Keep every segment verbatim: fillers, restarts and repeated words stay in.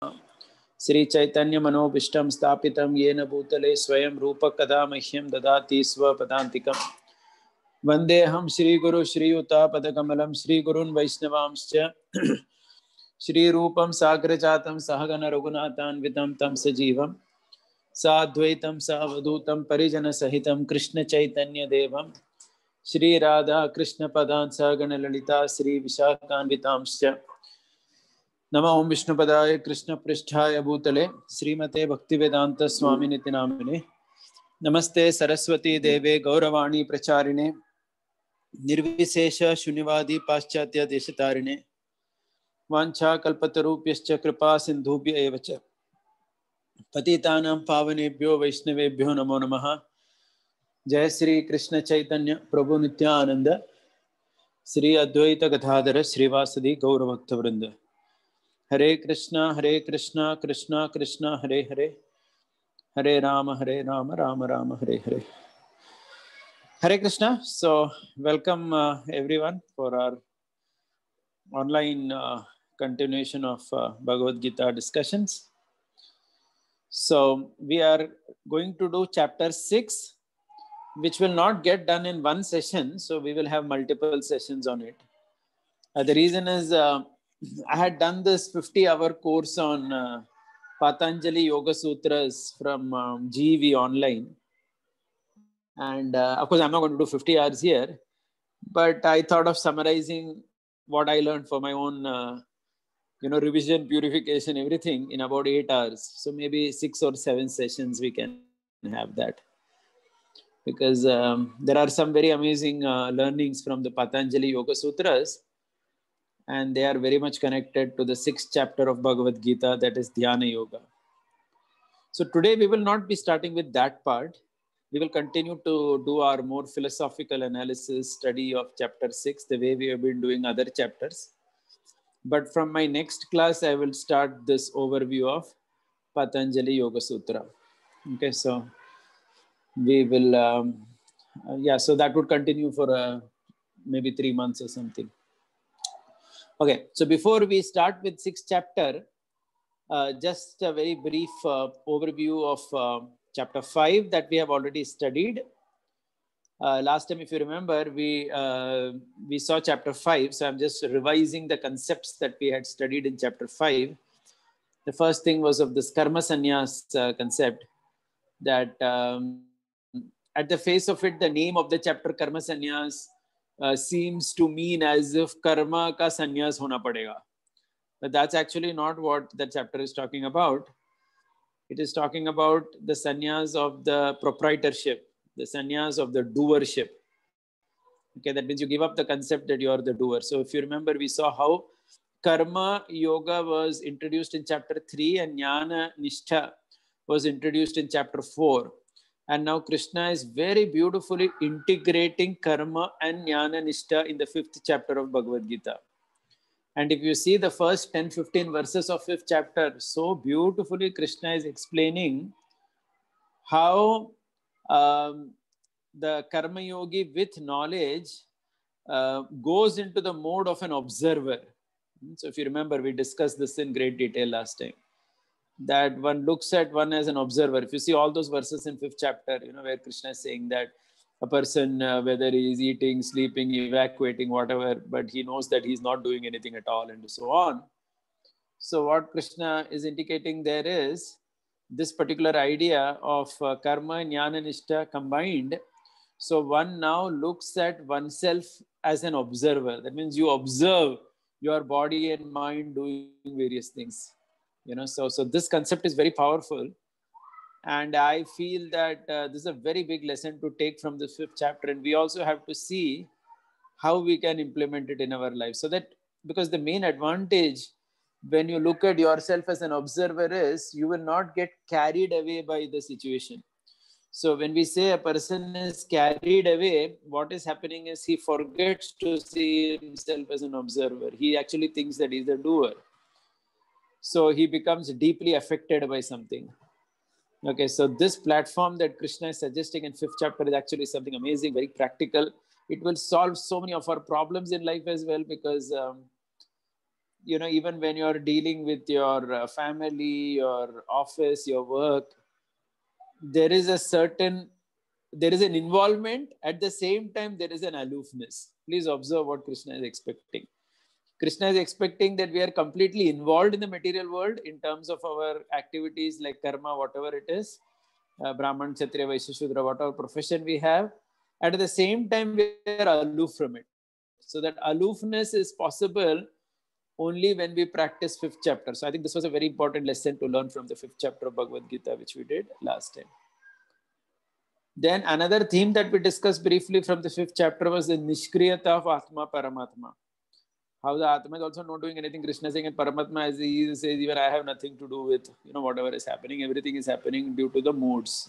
श्री चैतन्य मनोभीष्टं स्थापितं येन भूतले स्वयं रूप कदा मह्यं ददाति स्वपदान्तिकं वन्देऽहं श्रीगुरु श्रीयुतापदकमलं श्रीगुरून् वैष्णवांश्च श्रीरूपं साग्रजातं सहगण रघुनाथान्वितं तं सजीवं साद्वैतं सावधूतं परिजनसहितं कृष्ण चैतन्य देवं श्री राधा कृष्ण पदान् सहगण ललिता श्री विशाखान्वितांश्च नमो ओं विष्णुपदाय कृष्ण पृष्ठाय भूतले श्रीमते भक्तिवेदांत स्वामिनिति नामिने नमस्ते सरस्वती देवे गौरवाणी प्रचारिणे निर्विशेष शून्यवादी पाश्चात्य देशतारिणे वाञ्छा कल्पतरुभ्यश्च कृपा सिन्धुभ्य एव च पतितानां पावनेभ्यो वैष्णवेभ्यो नमो नमः। जय श्री कृष्ण चैतन्य प्रभु नित्यानंद श्री अद्वैत गदाधर श्रीवासदि गौरभक्तवृंद। हरे कृष्णा हरे कृष्णा कृष्णा कृष्णा हरे हरे हरे राम हरे Ram Ram Ram Hare Hare. Hare Krishna. So welcome uh, everyone for our online uh, continuation of uh, Bhagavad Gita discussions. So we are going to do chapter six, which will not get done in one session. So we will have multiple sessions on it. Uh, the reason is uh, I had done this fifty hour course on uh, Patanjali Yoga Sutras from um, G E V online. And uh, of course, I'm not going to do fifty hours here, but I thought of summarizing what I learned for my own, uh, you know, revision, purification, everything in about eight hours. So maybe six or seven sessions we can have that. Because um, there are some very amazing uh, learnings from the Patanjali Yoga Sutras, and they are very much connected to the sixth chapter of Bhagavad Gita, that is Dhyana Yoga. So today we will not be starting with that part. We will continue to do our more philosophical analysis, study of chapter six, the way we have been doing other chapters. But from my next class, I will start this overview of Patanjali Yoga Sutra. Okay, so we will, um, uh, yeah, so that would continue for uh, maybe three months or something. Okay, so before we start with sixth chapter, uh, just a very brief uh, overview of uh, chapter five that we have already studied. Uh, last time, if you remember, we uh, we saw chapter five. So I'm just revising the concepts that we had studied in chapter five. The first thing was of this karma sannyas uh, concept, that um, at the face of it, the name of the chapter karma sannyas uh, seems to mean as if karma ka sannyas hona padega. But that's actually not what the chapter is talking about. It is talking about the sannyas of the proprietorship, the sannyas of the doership. Okay, that means you give up the concept that you are the doer. So if you remember, we saw how karma yoga was introduced in chapter three and jnana nishtha was introduced in chapter four. And now Krishna is very beautifully integrating karma and jnana nishtha in the fifth chapter of Bhagavad Gita. And if you see the first ten fifteen verses of fifth chapter, so beautifully Krishna is explaining how um, the karma yogi with knowledge uh, goes into the mode of an observer. So if you remember, we discussed this in great detail last time, that one looks at one as an observer. If you see all those verses in fifth chapter, you know, where Krishna is saying that a person, uh, whether he is eating, sleeping, evacuating, whatever, but he knows that he's not doing anything at all, and so on. So what Krishna is indicating there is this particular idea of uh, karma and jnana nishtha combined. So one now looks at oneself as an observer. That means you observe your body and mind doing various things. You know, so, so this concept is very powerful. And I feel that uh, this is a very big lesson to take from this fifth chapter. And we also have to see how we can implement it in our life. So that, because the main advantage when you look at yourself as an observer is you will not get carried away by the situation. So when we say a person is carried away, what is happening is he forgets to see himself as an observer. He actually thinks that he's a doer. So he becomes deeply affected by something. Okay, so this platform that Krishna is suggesting in fifth chapter is actually something amazing, very practical. It will solve so many of our problems in life as well, because um, you know, even when you're dealing with your uh, family, your office, your work, there is a certain, there is an involvement. At the same time, there is an aloofness. Please observe what Krishna is expecting. Krishna is expecting that we are completely involved in the material world in terms of our activities like karma, whatever it is, uh, Brahman, Kshatriya, Vaishya, Shudra, whatever profession we have. At the same time, we are aloof from it. So that aloofness is possible only when we practice fifth chapter. So I think this was a very important lesson to learn from the fifth chapter of Bhagavad Gita, which we did last time. Then another theme that we discussed briefly from the fifth chapter was the Nishkriyata of Atma Paramatma. How the Atma is also not doing anything. Krishna saying, and Paramatma, as he says, even I have nothing to do with, you know, whatever is happening. Everything is happening due to the moods.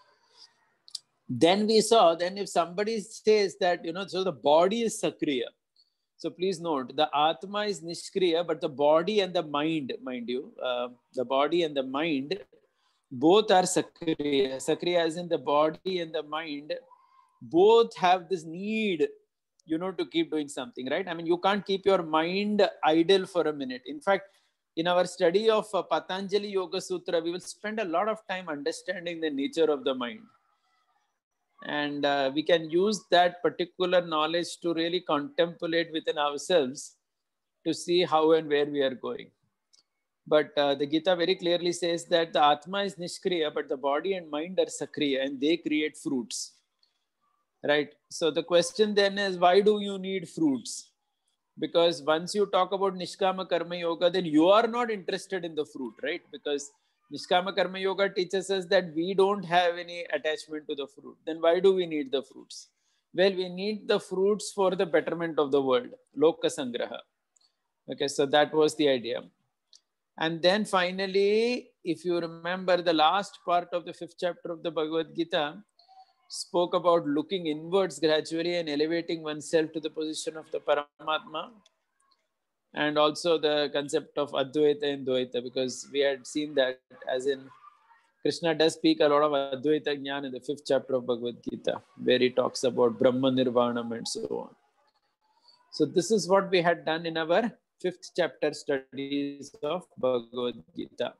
Then we saw, then if somebody says that, you know, so the body is Sakriya. So please note, the Atma is Nishkriya, but the body and the mind, mind you, uh, the body and the mind, both are Sakriya. Sakriya as in the body and the mind, both have this need, you know, to keep doing something, right? I mean, you can't keep your mind idle for a minute. In fact, in our study of uh, Patanjali Yoga Sutra, we will spend a lot of time understanding the nature of the mind. And uh, we can use that particular knowledge to really contemplate within ourselves to see how and where we are going. But uh, the Gita very clearly says that the Atma is Nishkriya, but the body and mind are Sakriya, and they create fruits. Right? So the question then is, why do you need fruits? Because once you talk about Nishkama Karma Yoga, then you are not interested in the fruit, right? Because Nishkama Karma Yoga teaches us that we don't have any attachment to the fruit. Then why do we need the fruits? Well, we need the fruits for the betterment of the world, Loka Sangraha. Okay, so that was the idea. And then finally, if you remember, the last part of the fifth chapter of the Bhagavad Gita spoke about looking inwards gradually and elevating oneself to the position of the Paramatma. And also the concept of Advaita and Dvaita, because we had seen that, as in Krishna does speak a lot of Advaita Jnana in the fifth chapter of Bhagavad Gita, where he talks about Brahma Nirvanam and so on. So this is what we had done in our fifth chapter studies of Bhagavad Gita.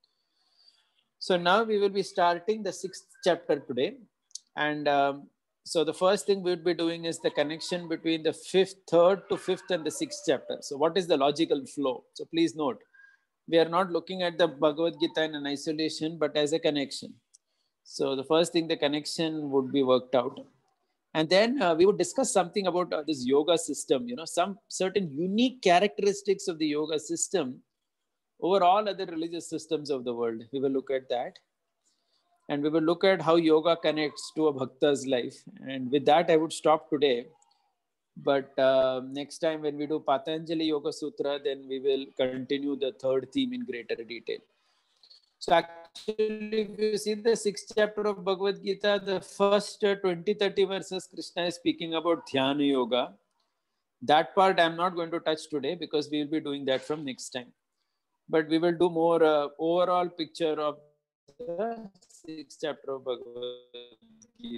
So now we will be starting the sixth chapter today. And um, so the first thing we would be doing is the connection between the fifth, third to fifth and the sixth chapter. So what is the logical flow? So please note, we are not looking at the Bhagavad Gita in an isolation, but as a connection. So the first thing, the connection would be worked out. And then uh, we would discuss something about uh, this yoga system, you know, some certain unique characteristics of the yoga system over all other religious systems of the world. We will look at that. And we will look at how yoga connects to a bhakta's life. And with that, I would stop today. But uh, next time when we do Patanjali Yoga Sutra, then we will continue the third theme in greater detail. So actually, if you see the sixth chapter of Bhagavad Gita, the first uh, twenty, thirty verses, Krishna is speaking about Dhyana Yoga. That part I'm not going to touch today because we will be doing that from next time. But we will do more uh, overall picture of the sixth chapter of Bhagavad Gita.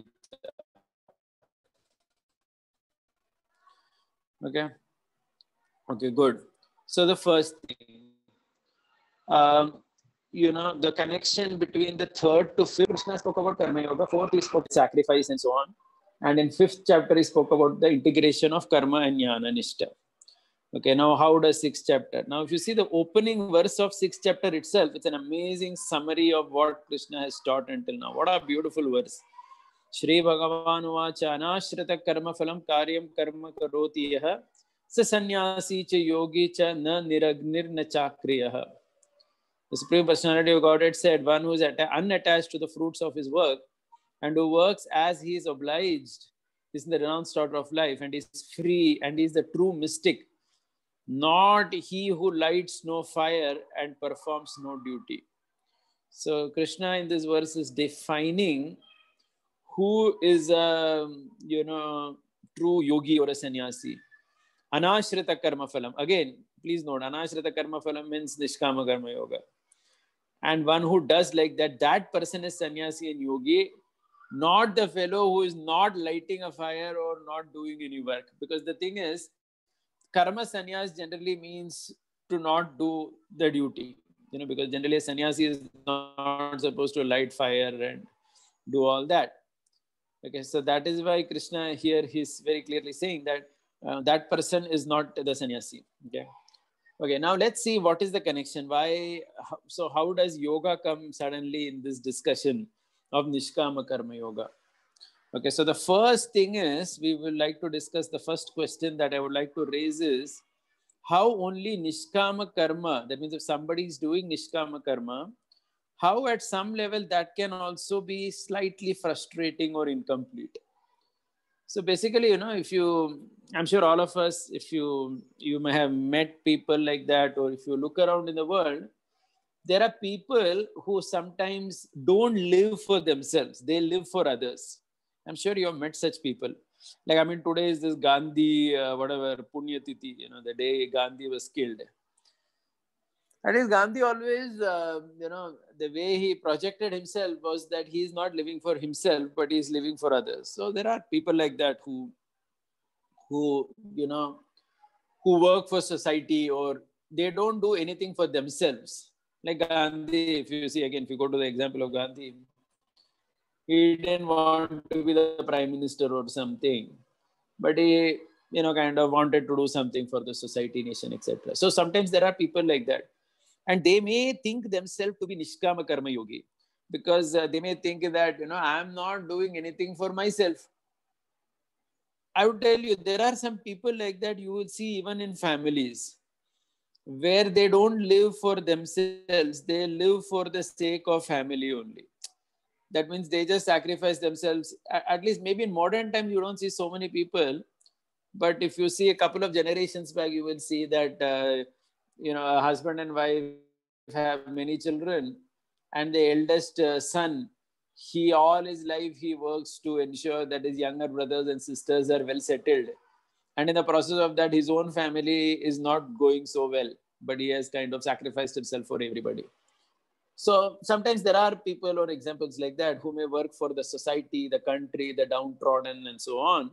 Okay. Okay, good. So the first thing, um, you know, the connection between the third to fifth, Krishna spoke about Karma Yoga. Fourth, he spoke sacrifice and so on. And in fifth chapter, he spoke about the integration of Karma and Jnana Nishta. Okay, now how does sixth chapter? Now, if you see the opening verse of sixth chapter itself, it's an amazing summary of what Krishna has taught until now. What a beautiful verse. Shri Bhagavan Vacha Anashrita Karma Phalam Karyam Karma Karoti Yaha Sa Sannyasi Cha Yogi Cha Na Niragnir Na Chakriyaha. The Supreme Personality of Godhead said, one who is unattached to the fruits of his work and who works as he is obliged is in the renounced order of life and is free and is the true mystic. Not he who lights no fire and performs no duty. So Krishna in this verse is defining who is a, you know, true yogi or a sannyasi. Anashrita karma phalam. Again, please note, anashrita karma phalam means nishkama karma yoga. And one who does like that, that person is sannyasi and yogi, not the fellow who is not lighting a fire or not doing any work. Because the thing is, karma sannyas generally means to not do the duty, you know, because generally a sannyasi is not supposed to light fire and do all that. Okay, so that is why Krishna here he's very clearly saying that uh, that person is not the sannyasi. Okay. Okay, now let's see what is the connection. Why? So, how does yoga come suddenly in this discussion of Nishkama Karma Yoga? Okay, so the first thing is we would like to discuss the first question that I would like to raise is how only Nishkama Karma, that means if somebody is doing Nishkama Karma, how at some level that can also be slightly frustrating or incomplete. So basically, you know, if you, I'm sure all of us, if you, you may have met people like that, or if you look around in the world, there are people who sometimes don't live for themselves. They live for others. I'm sure you have met such people. Like, I mean, today is this Gandhi, uh, whatever, Punyatithi, you know, the day Gandhi was killed. That is, Gandhi always, uh, you know, the way he projected himself was that he is not living for himself, but he is living for others. So there are people like that who, who, you know, who work for society, or they don't do anything for themselves. Like Gandhi, if you see again, if you go to the example of Gandhi, he didn't want to be the prime minister or something, but he, you know, kind of wanted to do something for the society, nation, et cetera. So sometimes there are people like that. And they may think themselves to be Nishkama Karma Yogi, because uh, they may think that, you know, I'm not doing anything for myself. I would tell you, there are some people like that you will see even in families, where they don't live for themselves, they live for the sake of family only. That means they just sacrifice themselves. At least maybe in modern times, you don't see so many people. But if you see a couple of generations back, you will see that, uh, you know, a husband and wife have many children, and the eldest uh, son, he all his life, he works to ensure that his younger brothers and sisters are well settled. And in the process of that, his own family is not going so well, but he has kind of sacrificed himself for everybody. So sometimes there are people or examples like that who may work for the society, the country, the downtrodden, and so on.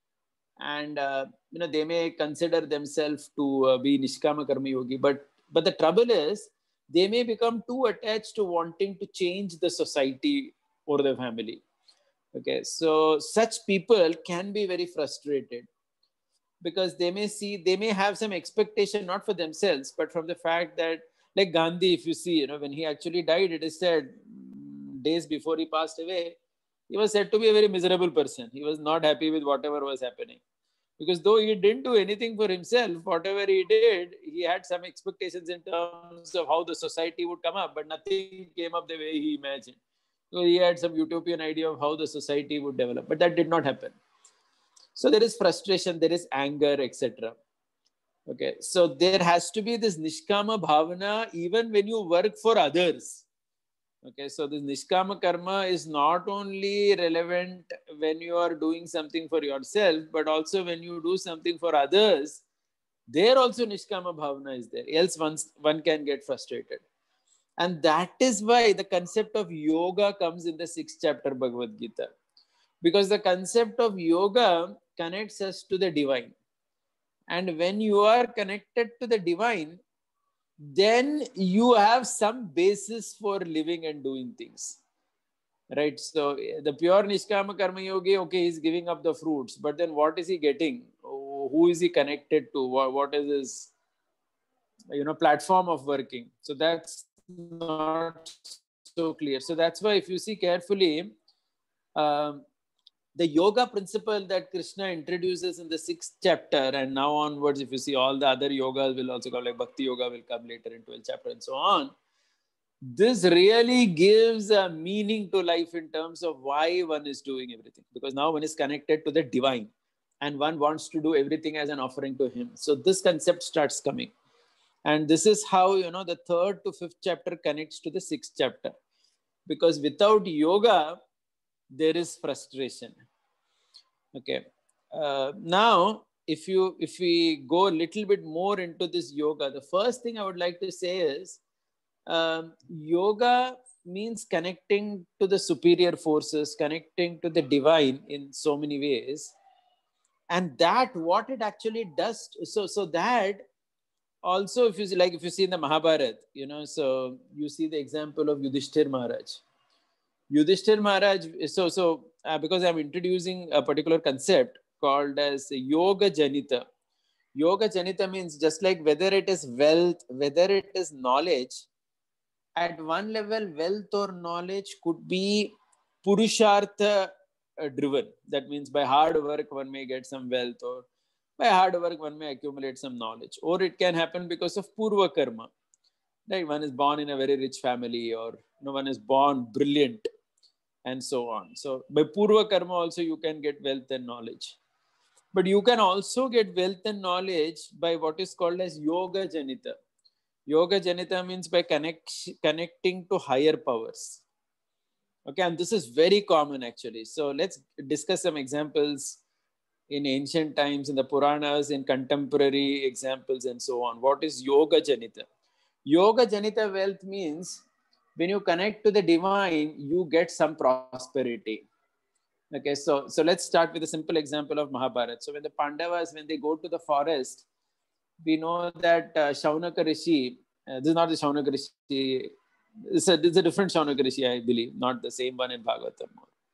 And uh, you know, they may consider themselves to uh, be Nishkama Karma Yogi, but but the trouble is they may become too attached to wanting to change the society or the family. Okay, so such people can be very frustrated, because they may see, they may have some expectation not for themselves, but from the fact that, like Gandhi, if you see, you know, when he actually died, it is said days before he passed away, he was said to be a very miserable person. He was not happy with whatever was happening, because though he didn't do anything for himself, whatever he did, he had some expectations in terms of how the society would come up, but nothing came up the way he imagined. So he had some utopian idea of how the society would develop, but that did not happen. So there is frustration, there is anger, et cetera. Okay, so there has to be this Nishkama Bhavana even when you work for others. Okay, so this Nishkama Karma is not only relevant when you are doing something for yourself, but also when you do something for others, there also Nishkama Bhavana is there. Else one, one can get frustrated. And that is why the concept of yoga comes in the sixth chapter Bhagavad Gita. Because the concept of yoga connects us to the divine. And when you are connected to the divine, then you have some basis for living and doing things. Right? So the pure Nishkama Karma Yogi, okay, he's giving up the fruits, but then what is he getting? Who is he connected to? What is his, you know, platform of working? So that's not so clear. So that's why if you see carefully, um, the yoga principle that Krishna introduces in the sixth chapter, and now onwards, if you see, all the other yogas will also come, like Bhakti Yoga will come later in twelfth chapter and so on. This really gives a meaning to life in terms of why one is doing everything, because now one is connected to the divine and one wants to do everything as an offering to him. So this concept starts coming. And this is how, you know, the third to fifth chapter connects to the sixth chapter, because without yoga, there is frustration. Okay. Uh, now, if you if we go a little bit more into this yoga, the first thing I would like to say is, um, yoga means connecting to the superior forces, connecting to the divine in so many ways. And that what it actually does, so so that also, if you see, like if you see in the Mahabharata, you know, so you see the example of Yudhishthir Maharaj. Yudhishthir Maharaj, so, so uh, because I'm introducing a particular concept called as Yoga Janita. Yoga Janita means just like whether it is wealth, whether it is knowledge, at one level, wealth or knowledge could be Purushartha uh, driven. That means by hard work, one may get some wealth, or by hard work, one may accumulate some knowledge. Or it can happen because of Purva Karma. Like one is born in a very rich family, or you know, one is born brilliant, and so on. So by Purva Karma also you can get wealth and knowledge. But you can also get wealth and knowledge by what is called as Yoga Janita. Yoga Janita means by connect, connecting to higher powers. Okay, and this is very common actually. So let's discuss some examples in ancient times, in the Puranas, in contemporary examples, and so on. What is Yoga Janita? Yoga Janita wealth means when you connect to the divine, you get some prosperity. Okay, so, so let's start with a simple example of Mahabharata. So when the Pandavas, when they go to the forest, we know that uh, Shaunaka Rishi, uh, this is not the Shaunaka Rishi, it's a, it's a different Shaunaka Rishi, I believe, not the same one in Bhagavatam.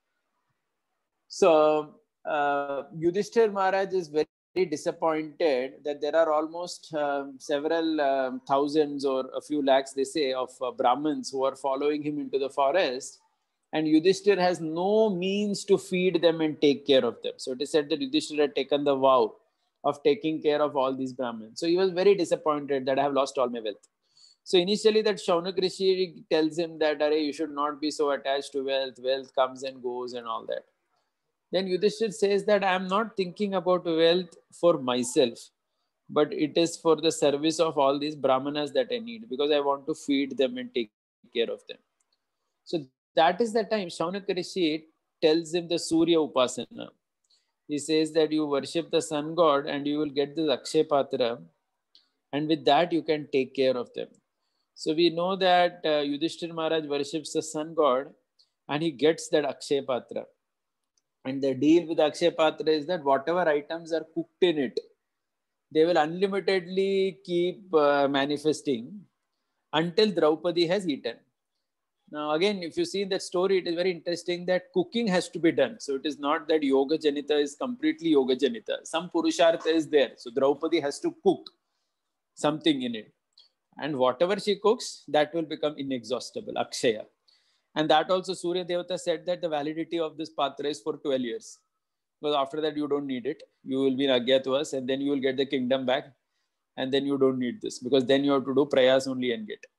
So uh, Yudhishthir Maharaj is very disappointed that there are almost um, several um, thousands or a few lakhs, they say, of uh, Brahmins who are following him into the forest. And Yudhishthir has no means to feed them and take care of them. So it is said that Yudhishthir had taken the vow of taking care of all these Brahmins. So he was very disappointed that I have lost all my wealth. So initially that Shaunak Rishi tells him that, Arey, you should not be so attached to wealth. Wealth comes and goes and all that. Then Yudhishthir says that I am not thinking about wealth for myself, but it is for the service of all these Brahmanas that I need, because I want to feed them and take care of them. So that is the time Shaunak Rishi tells him the Surya Upasana. He says that you worship the sun god and you will get this Akshay Patra, and with that you can take care of them. So we know that uh, Yudhishthir Maharaj worships the sun god and he gets that Akshay Patra. And the deal with Akshay Patra is that whatever items are cooked in it, they will unlimitedly keep uh, manifesting until Draupadi has eaten. Now, again, if you see that story, it is very interesting that cooking has to be done. So it is not that Yoga Janita is completely Yoga Janita. Some Purushartha is there. So Draupadi has to cook something in it. And whatever she cooks, that will become inexhaustible, Akshaya. And that also Surya Devata said that the validity of this Patra is for twelve years. Because after that, you don't need it. You will be in Agyatavas and then you will get the kingdom back. And then you don't need this, because then you have to do prayas only and get.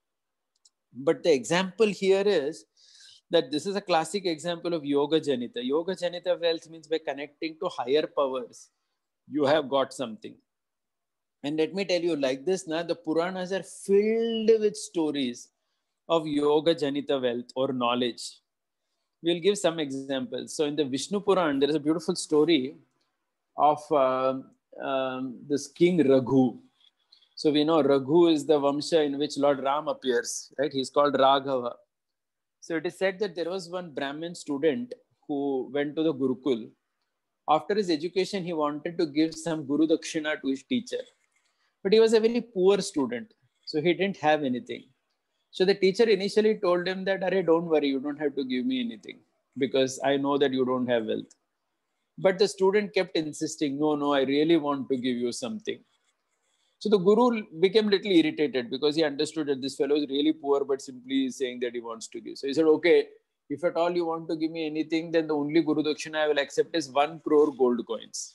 But the example here is that this is a classic example of Yoga Janita. Yoga Janita wealth means by connecting to higher powers, you have got something. And let me tell you, like this, na, the Puranas are filled with stories of Yoga Janita wealth or knowledge. We'll give some examples. So in the Vishnu Puran, there is a beautiful story of uh, um, this King Raghu. So we know Raghu is the Vamsha in which Lord Ram appears, right? He's called Raghava. So it is said that there was one Brahmin student who went to the Gurukul. After his education, he wanted to give some Guru Dakshina to his teacher. But he was a very poor student, so he didn't have anything. So the teacher initially told him that, Arey, don't worry, you don't have to give me anything, because I know that you don't have wealth. But the student kept insisting, no, no, I really want to give you something. So the Guru became a little irritated because he understood that this fellow is really poor, but simply saying that he wants to give. So he said, okay, if at all you want to give me anything, then the only Guru Dakshina I will accept is one crore gold coins.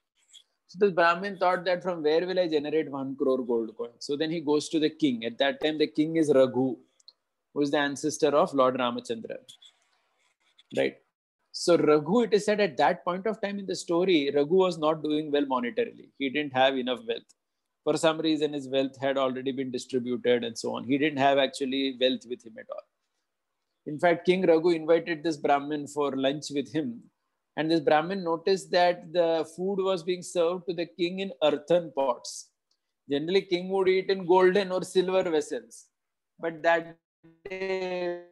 So the Brahmin thought that from where will I generate one crore gold coins? So then he goes to the king. At that time, the king is Raghu, who is the ancestor of Lord Ramachandra. Right? So Raghu, it is said at that point of time in the story, Raghu was not doing well monetarily. He didn't have enough wealth. For some reason, his wealth had already been distributed and so on. He didn't have actually wealth with him at all. In fact, King Raghu invited this Brahmin for lunch with him. And this Brahmin noticed that the food was being served to the king in earthen pots. Generally, king would eat in golden or silver vessels. But that day,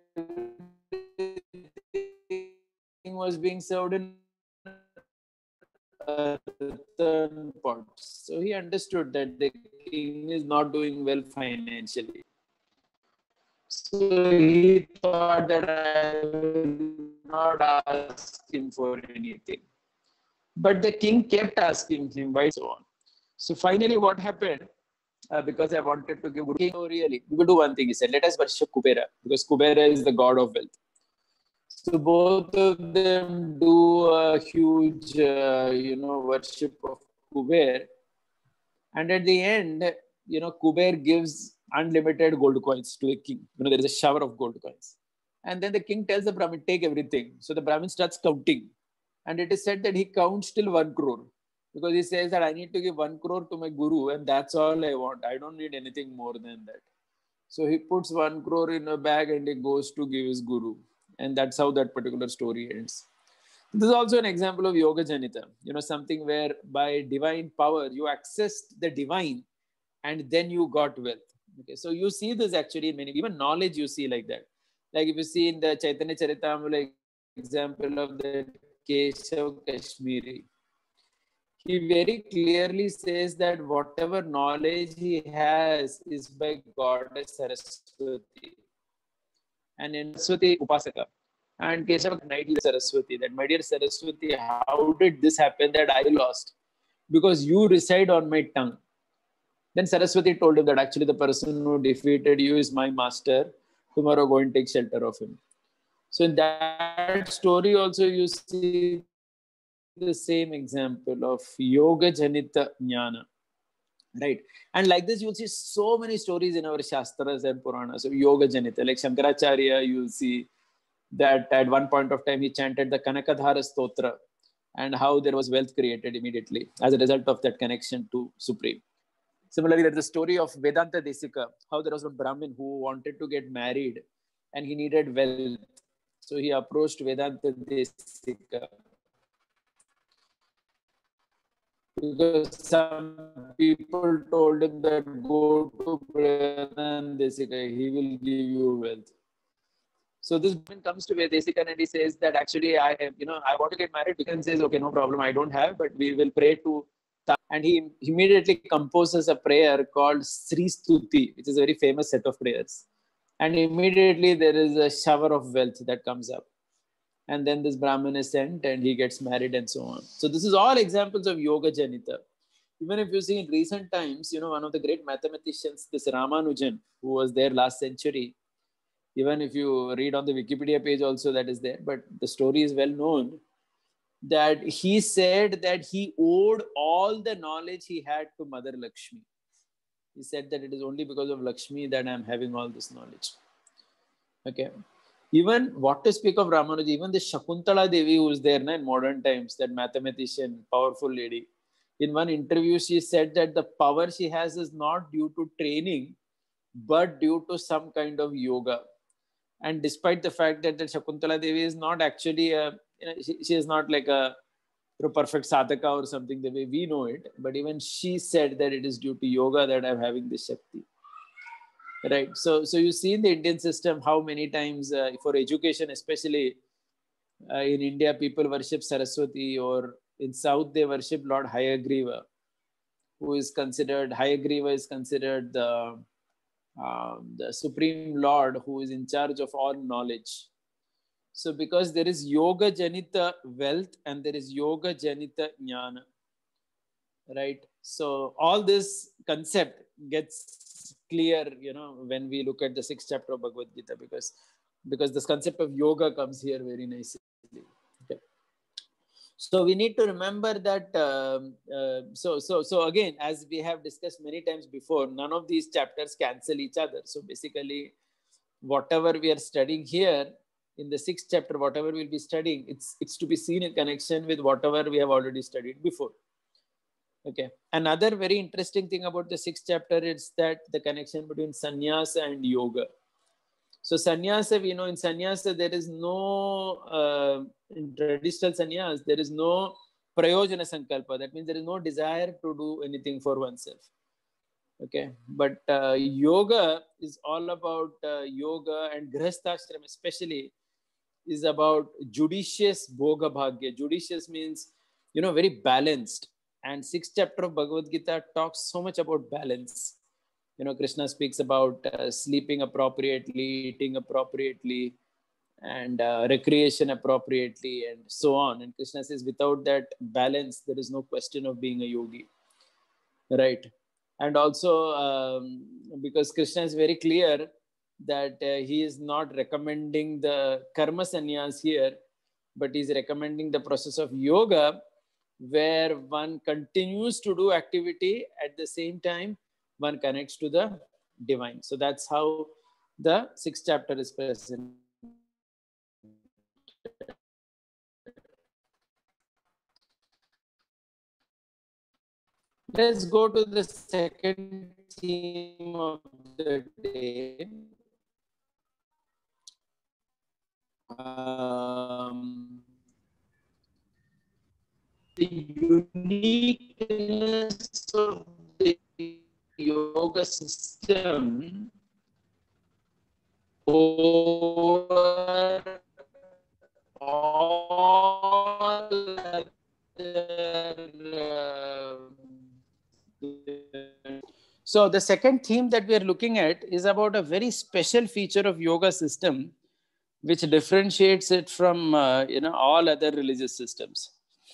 king was being served in earthen pots. So he understood that the king is not doing well financially. So he thought that I will not ask him for anything. But the king kept asking him, why so on? So finally what happened, uh, because I wanted to give Guru King, oh really, we will do one thing, he said, let us worship Kubera, because Kubera is the god of wealth. So both of them do a huge, uh, you know, worship of Kuber. And at the end, you know, Kuber gives unlimited gold coins to the king. You know, there is a shower of gold coins. And then the king tells the Brahmin, take everything. So the Brahmin starts counting. And it is said that he counts till one crore. Because he says that I need to give one crore to my guru and that's all I want. I don't need anything more than that. So he puts one crore in a bag and he goes to give his guru. And that's how that particular story ends. This is also an example of Yoga Janita, you know, something where by divine power, you accessed the divine and then you got wealth. Okay, so you see this actually in many, even knowledge you see like that. Like if you see in the Chaitanya Charitamrita example of the Keshav Kashmiri, he very clearly says that whatever knowledge he has is by Goddess Saraswati. And in Saraswati Upasaka. And Keshav Knight Saraswati, that my dear Saraswati, how did this happen that I lost? Because you reside on my tongue. Then Saraswati told him that actually the person who defeated you is my master. Tomorrow go and take shelter of him. So in that story also you see the same example of Yoga Janita Jnana. Right. And like this, you'll see so many stories in our Shastras and Puranas. So Yoga Janita, like Shankaracharya, you'll see that at one point of time he chanted the Kanakadhara Stotra and how there was wealth created immediately as a result of that connection to Supreme. Similarly, there's the story of Vedanta Desika, how there was a Brahmin who wanted to get married and he needed wealth. So he approached Vedanta Desika. Because some people told him that go to Vedanta Desika, he will give you wealth. So this man comes to Vedesika and he says that actually I, you know, I want to get married. Vikan says, okay, no problem, I don't have, but we will pray to. And he immediately composes a prayer called Sri Stuti, which is a very famous set of prayers. And immediately there is a shower of wealth that comes up. And then this Brahmin is sent and he gets married and so on. So this is all examples of Yoga Janita. Even if you see in recent times, you know, one of the great mathematicians, this Ramanujan, who was there last century, even if you read on the Wikipedia page also that is there, but the story is well known, that he said that he owed all the knowledge he had to Mother Lakshmi. He said that it is only because of Lakshmi that I am having all this knowledge. Okay. Even what to speak of Ramanuja, even the Shakuntala Devi who is there na, in modern times, that mathematician, powerful lady. In one interview, she said that the power she has is not due to training, but due to some kind of yoga. And despite the fact that the Shakuntala Devi is not actually a, you know, she, she is not like a you know, perfect sadhaka or something the way we know it, but even she said that it is due to yoga that I'm having this Shakti. Right. So, so you see in the Indian system how many times uh, for education, especially uh, in India, people worship Saraswati, or in South they worship Lord Hayagriva, who is considered, Hayagriva is considered the, uh, the Supreme Lord who is in charge of all knowledge. So because there is Yoga Janita wealth and there is Yoga Janita Jnana. Right. So all this concept gets clear, you know, when we look at the sixth chapter of Bhagavad Gita, because, because this concept of yoga comes here very nicely. Okay. So we need to remember that, um, uh, so, so, so again, as we have discussed many times before, none of these chapters cancel each other. So basically, whatever we are studying here in the sixth chapter, whatever we'll be studying, it's, it's to be seen in connection with whatever we have already studied before. Okay. Another very interesting thing about the sixth chapter is that the connection between sannyasa and yoga. So sannyasa, we know in sannyasa, there is no, uh, in traditional sannyas, there is no prayojana sankalpa. That means there is no desire to do anything for oneself. Okay. But uh, yoga is all about uh, yoga, and grihasthashram especially is about judicious bhoga bhagya. Judicious means, you know, very balanced. And sixth chapter of Bhagavad Gita talks so much about balance. You know, Krishna speaks about uh, sleeping appropriately, eating appropriately, and uh, recreation appropriately, and so on. And Krishna says, without that balance, there is no question of being a yogi, right? And also, um, because Krishna is very clear that uh, he is not recommending the karma sannyas here, but he's recommending the process of yoga, where one continues to do activity at the same time one connects to the divine. So that's how the sixth chapter is present. Let's go to the second theme of the day. Um, the uniqueness of the yoga system over all other, uh, so the second theme that we are looking at is about a very special feature of yoga system, which differentiates it from uh, you know all other religious systems.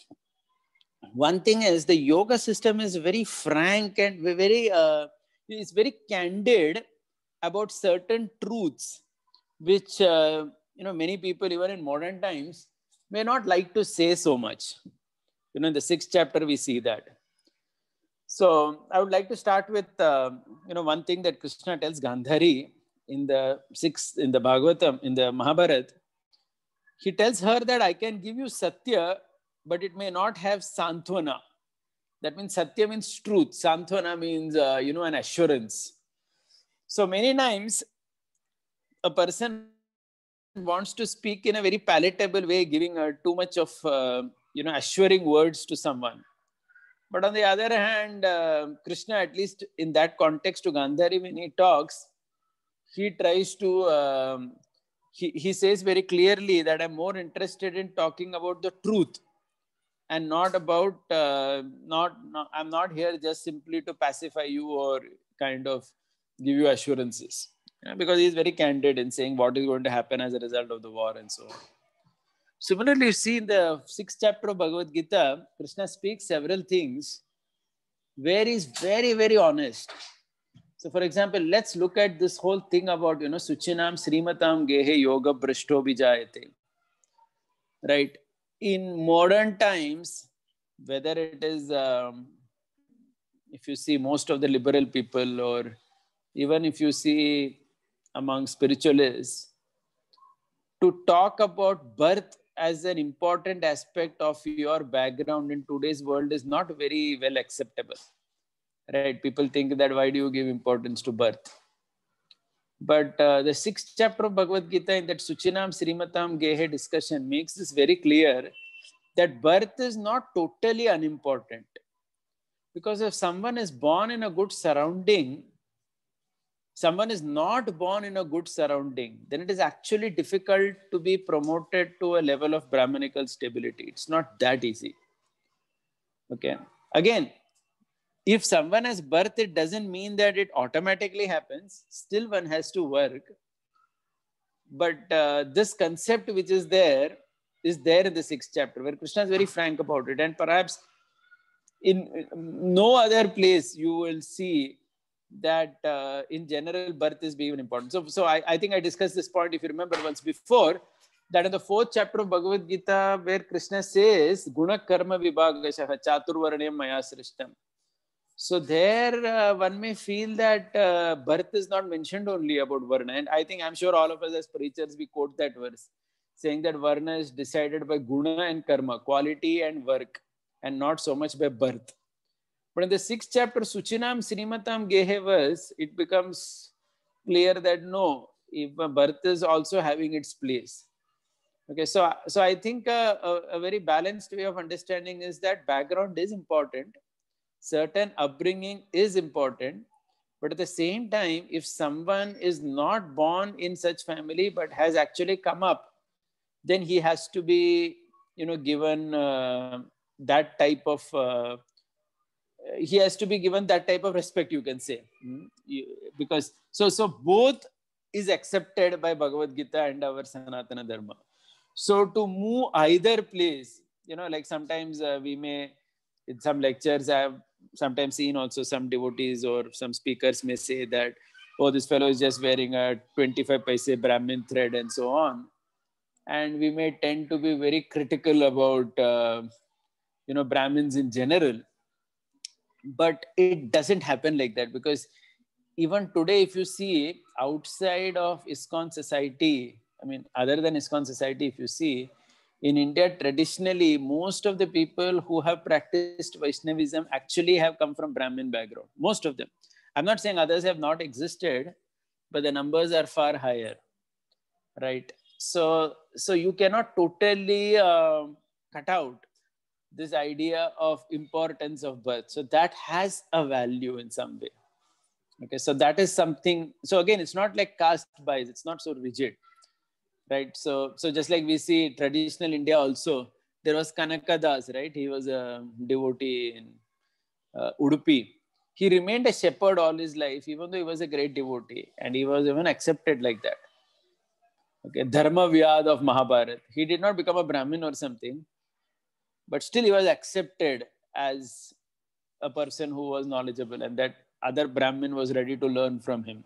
One thing is the yoga system is very frank and very uh, is very candid about certain truths, which uh, you know many people even in modern times may not like to say so much. You know, in the sixth chapter we see that. So I would like to start with uh, you know one thing that Krishna tells Gandhari in the sixth in the Bhagavatam, in the Mahabharata. He tells her that I can give you Satya, but it may not have Santvana. That means Satya means truth. Santvana means uh, you know an assurance. So many times a person wants to speak in a very palatable way, giving uh, too much of uh, you know assuring words to someone. But on the other hand, uh, Krishna, at least in that context to Gandhari, when he talks, he tries to, um, he, he says very clearly that I'm more interested in talking about the truth and not about, uh, not, not, I'm not here just simply to pacify you or kind of give you assurances. Yeah, because he's very candid in saying what is going to happen as a result of the war and so on. Similarly, you see in the sixth chapter of Bhagavad Gita, Krishna speaks several things where he's very, very honest. So, for example, let's look at this whole thing about, you know, Suchinam Srimatam Gehe Yoga Brishto Vijayate. Right? In modern times, whether it is, um, if you see most of the liberal people or even if you see among spiritualists, to talk about birth as an important aspect of your background in today's world is not very well acceptable. Right? People think that why do you give importance to birth? But uh, the sixth chapter of Bhagavad Gita in that Suchinam Srimatam Gehe discussion makes this very clear that birth is not totally unimportant. Because if someone is born in a good surrounding, someone is not born in a good surrounding, then it is actually difficult to be promoted to a level of Brahmanical stability. It's not that easy. Okay. Again, if someone has birth, it doesn't mean that it automatically happens. Still, one has to work. But uh, this concept which is there is there in the sixth chapter, where Krishna is very frank about it. And perhaps in no other place you will see that uh, in general birth is being important. So, so I, I think I discussed this point, if you remember once before, that in the fourth chapter of Bhagavad Gita, where Krishna says, Guna Karma Vibhagashaha Chaturvaranyam Maya Srishtam. So there uh, one may feel that uh, birth is not mentioned only about Varna. And I think I'm sure all of us as preachers, we quote that verse, saying that Varna is decided by Guna and Karma, quality and work, and not so much by birth. But in the sixth chapter, Suchinam Srimatam Gehe verse, it becomes clear that no, if birth is also having its place. Okay, so, so I think a, a, a very balanced way of understanding is that background is important. Certain upbringing is important, but at the same time, if someone is not born in such family but has actually come up, then he has to be, you know, given uh, that type of uh, he has to be given that type of respect, you can say. Mm? You, because so so both is accepted by Bhagavad Gita and our Sanatana Dharma. So to move either place, you know, like sometimes uh, we may, in some lectures, I have sometimes seen also some devotees or some speakers may say that, oh, this fellow is just wearing a twenty-five paise Brahmin thread and so on. And we may tend to be very critical about, uh, you know, Brahmins in general. But it doesn't happen like that, because even today, if you see outside of ISKCON society, I mean, other than ISKCON society, if you see, in India, traditionally, most of the people who have practiced Vaishnavism actually have come from Brahmin background. Most of them. I'm not saying others have not existed, but the numbers are far higher, right? So, so you cannot totally uh, cut out this idea of importance of birth. So that has a value in some way. Okay, so that is something. So again, it's not like caste bias. It's not so rigid, right? So, so just like we see traditional India also, there was Kanaka Das, right? He was a devotee in uh, Udupi. He remained a shepherd all his life, even though he was a great devotee, and he was even accepted like that. Okay, Dharma Vyad of Mahabharata. He did not become a Brahmin or something, but still he was accepted as a person who was knowledgeable, and that other Brahmin was ready to learn from him.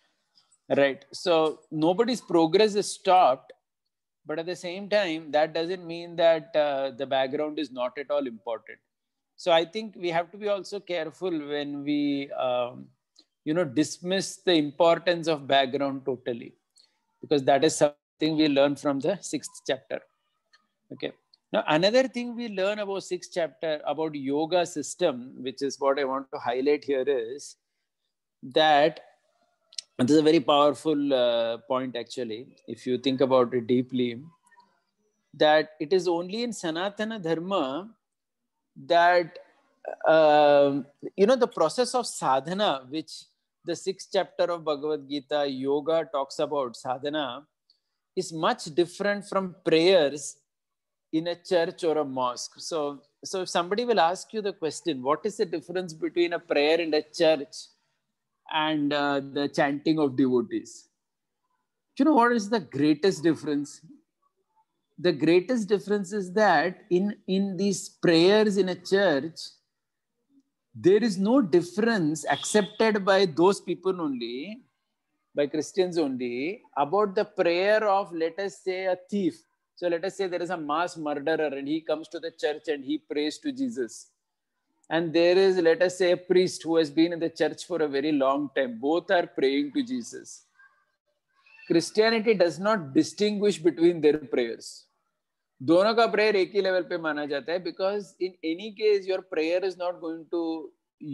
Right. So nobody's progress is stopped, but at the same time, that doesn't mean that uh, the background is not at all important. So I think we have to be also careful when we, um, you know, dismiss the importance of background totally, because that is something we learn from the sixth chapter. Okay. Now, another thing we learn about sixth chapter about yoga system, which is what I want to highlight here, is that, and this is a very powerful uh, point actually, if you think about it deeply, that it is only in Sanatana Dharma that, uh, you know, the process of sadhana, which the sixth chapter of Bhagavad Gita, yoga, talks about sadhana, is much different from prayers in a church or a mosque. So, so if somebody will ask you the question, what is the difference between a prayer in a church and uh, the chanting of devotees? You know what is the greatest difference? The greatest difference is that in, in these prayers in a church, there is no difference accepted by those people only, by Christians only, about the prayer of, let us say, a thief. So let us say there is a mass murderer and he comes to the church and he prays to Jesus. And there is, let us say, a priest who has been in the church for a very long time. Both are praying to Jesus. Christianity does not distinguish between their prayers. दोनों का prayer एक ही level पे माना जाता है, because in any case your prayer is not going to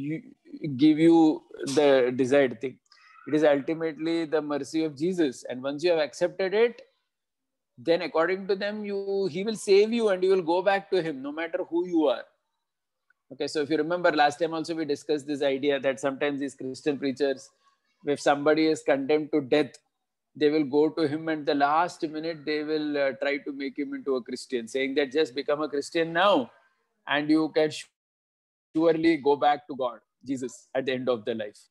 give you the desired thing. It is ultimately the mercy of Jesus, and once you have accepted it, then according to them, you he will save you and you will go back to him no matter who you are. Okay, so if you remember last time also we discussed this idea that sometimes these Christian preachers, if somebody is condemned to death, they will go to him and the last minute they will uh, try to make him into a Christian, saying that just become a Christian now and you can surely go back to God, Jesus, at the end of the life.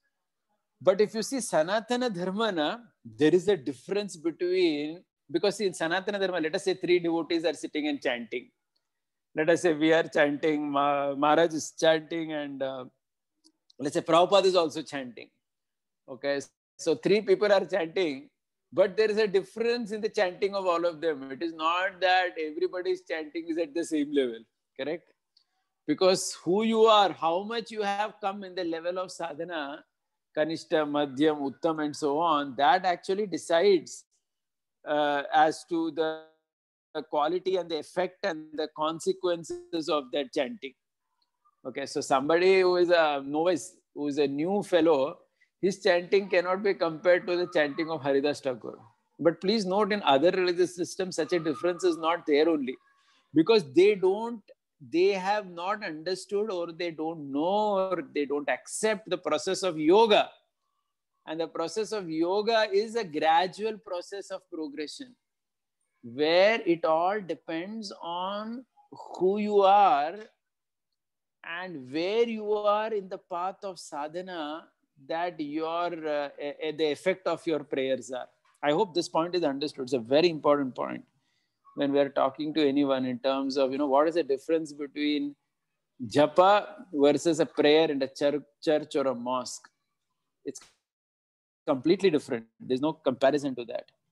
But if you see Sanatana Dharma, na, there is a difference between, because in Sanatana Dharma, let us say three devotees are sitting and chanting. Let us say we are chanting, Maharaj is chanting, and uh, let's say Prabhupada is also chanting. Okay, so three people are chanting, but there is a difference in the chanting of all of them. It is not that everybody's chanting is at the same level, correct? Because who you are, how much you have come in the level of sadhana, Kanishta, Madhyam, Uttam, and so on, that actually decides uh, as to the quality and the effect and the consequences of that chanting. Okay, so somebody who is a novice, who is a new fellow, his chanting cannot be compared to the chanting of Haridas Thakur. But please note, in other religious systems, such a difference is not there only. Because they don't, they have not understood, or they don't know, or they don't accept the process of yoga. And the process of yoga is a gradual process of progression, where it all depends on who you are and where you are in the path of sadhana, that your uh, uh, the effect of your prayers are. I hope this point is understood. It's a very important point when we are talking to anyone in terms of, you know, what is the difference between japa versus a prayer in a church, church or a mosque. It's completely different. There's no comparison to that. Okay.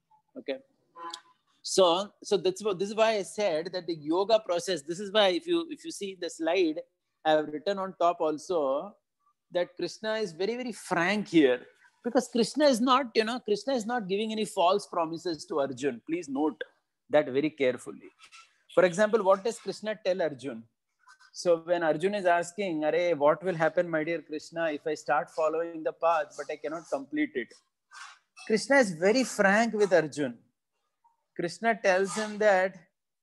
So, so that's what, this is why I said that the yoga process, this is why if you, if you see the slide, I have written on top also that Krishna is very, very frank here, because Krishna is not, you know, Krishna is not giving any false promises to Arjun. Please note that very carefully. For example, what does Krishna tell Arjun? So when Arjun is asking, Are, what will happen, my dear Krishna, if I start following the path, but I cannot complete it? Krishna is very frank with Arjun. Krishna tells him that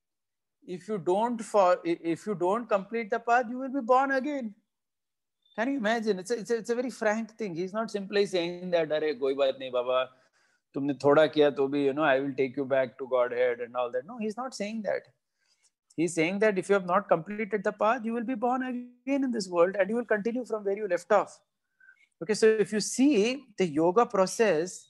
if you don't for, if you don't complete the path, you will be born again. Can you imagine? It's a, it's a, it's a very frank thing. He's not simply saying that, Are, koi baat nahi, Baba, tumne thoda kiya to bhi, you know, I will take you back to Godhead and all that. No, he's not saying that. He's saying that if you have not completed the path, you will be born again in this world and you will continue from where you left off. Okay, so if you see the yoga process,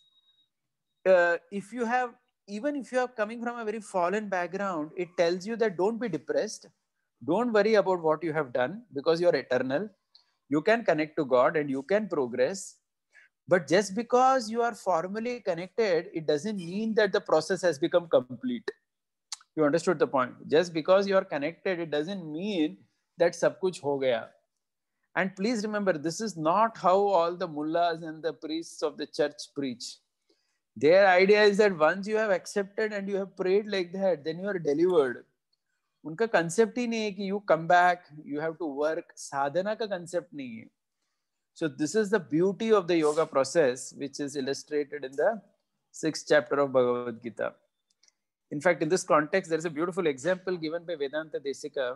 uh, if you have, even if you are coming from a very fallen background, it tells you that don't be depressed. Don't worry about what you have done, because you are eternal. You can connect to God and you can progress. But just because you are formally connected, it doesn't mean that the process has become complete. You understood the point? Just because you are connected, it doesn't mean that sab kuch ho gaya. And please remember, this is not how all the mullahs and the priests of the church preach. Their idea is that once you have accepted and you have prayed like that, then you are delivered. Unka concept hi nahi hai ki you come back, you have to work. Sadhana ka concept nahi hai. So this is the beauty of the yoga process, which is illustrated in the sixth chapter of Bhagavad Gita. In fact, in this context, there is a beautiful example given by Vedanta Desika.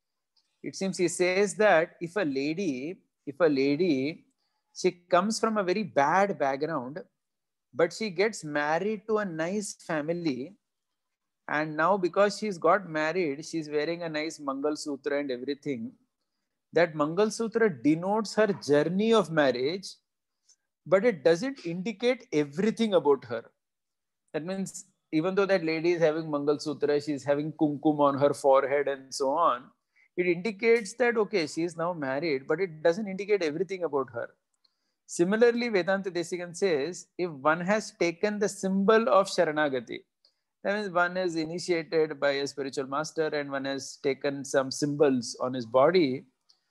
It seems he says that if a lady, if a lady, she comes from a very bad background, but she gets married to a nice family, and now because she's got married, she's wearing a nice Mangal Sutra and everything. That Mangal Sutra denotes her journey of marriage, but it doesn't indicate everything about her. That means even though that lady is having Mangal Sutra, she's having kumkum on her forehead and so on, it indicates that, okay, she is now married, but it doesn't indicate everything about her. Similarly, Vedanta Desikan says, if one has taken the symbol of Sharanagati, that means one is initiated by a spiritual master and one has taken some symbols on his body,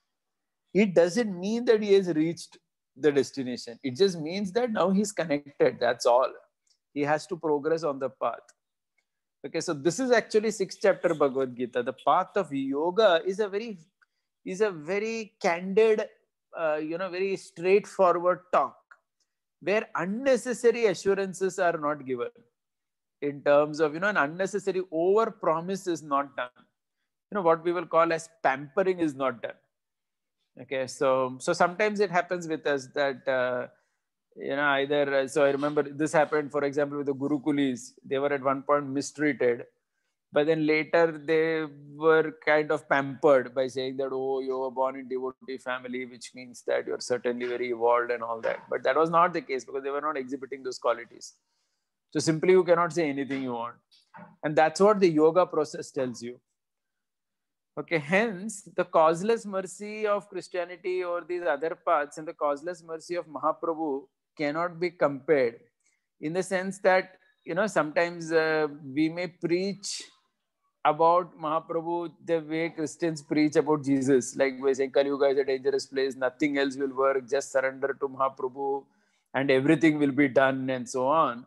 it doesn't mean that he has reached the destination. It just means that now he's connected, that's all. He has to progress on the path. Okay, so this is actually sixth chapter Bhagavad Gita. The path of yoga is a very, is a very candid, uh, you know, very straightforward talk, where unnecessary assurances are not given. In terms of, you know, an unnecessary over promise is not done. You know, what we will call as pampering is not done. Okay, so so sometimes it happens with us that. Uh, You know, either, so I remember this happened, for example, with the Gurukulis. They were at one point mistreated, but then later they were kind of pampered by saying that, oh, you were born in devotee family, which means that you're certainly very evolved and all that. But that was not the case, because they were not exhibiting those qualities. So simply you cannot say anything you want. And that's what the yoga process tells you. Okay, hence the causeless mercy of Christianity or these other paths and the causeless mercy of Mahaprabhu cannot be compared, in the sense that, you know, sometimes uh, we may preach about Mahaprabhu the way Christians preach about Jesus, like by saying Kali Yuga is a dangerous place, nothing else will work, just surrender to Mahaprabhu and everything will be done and so on.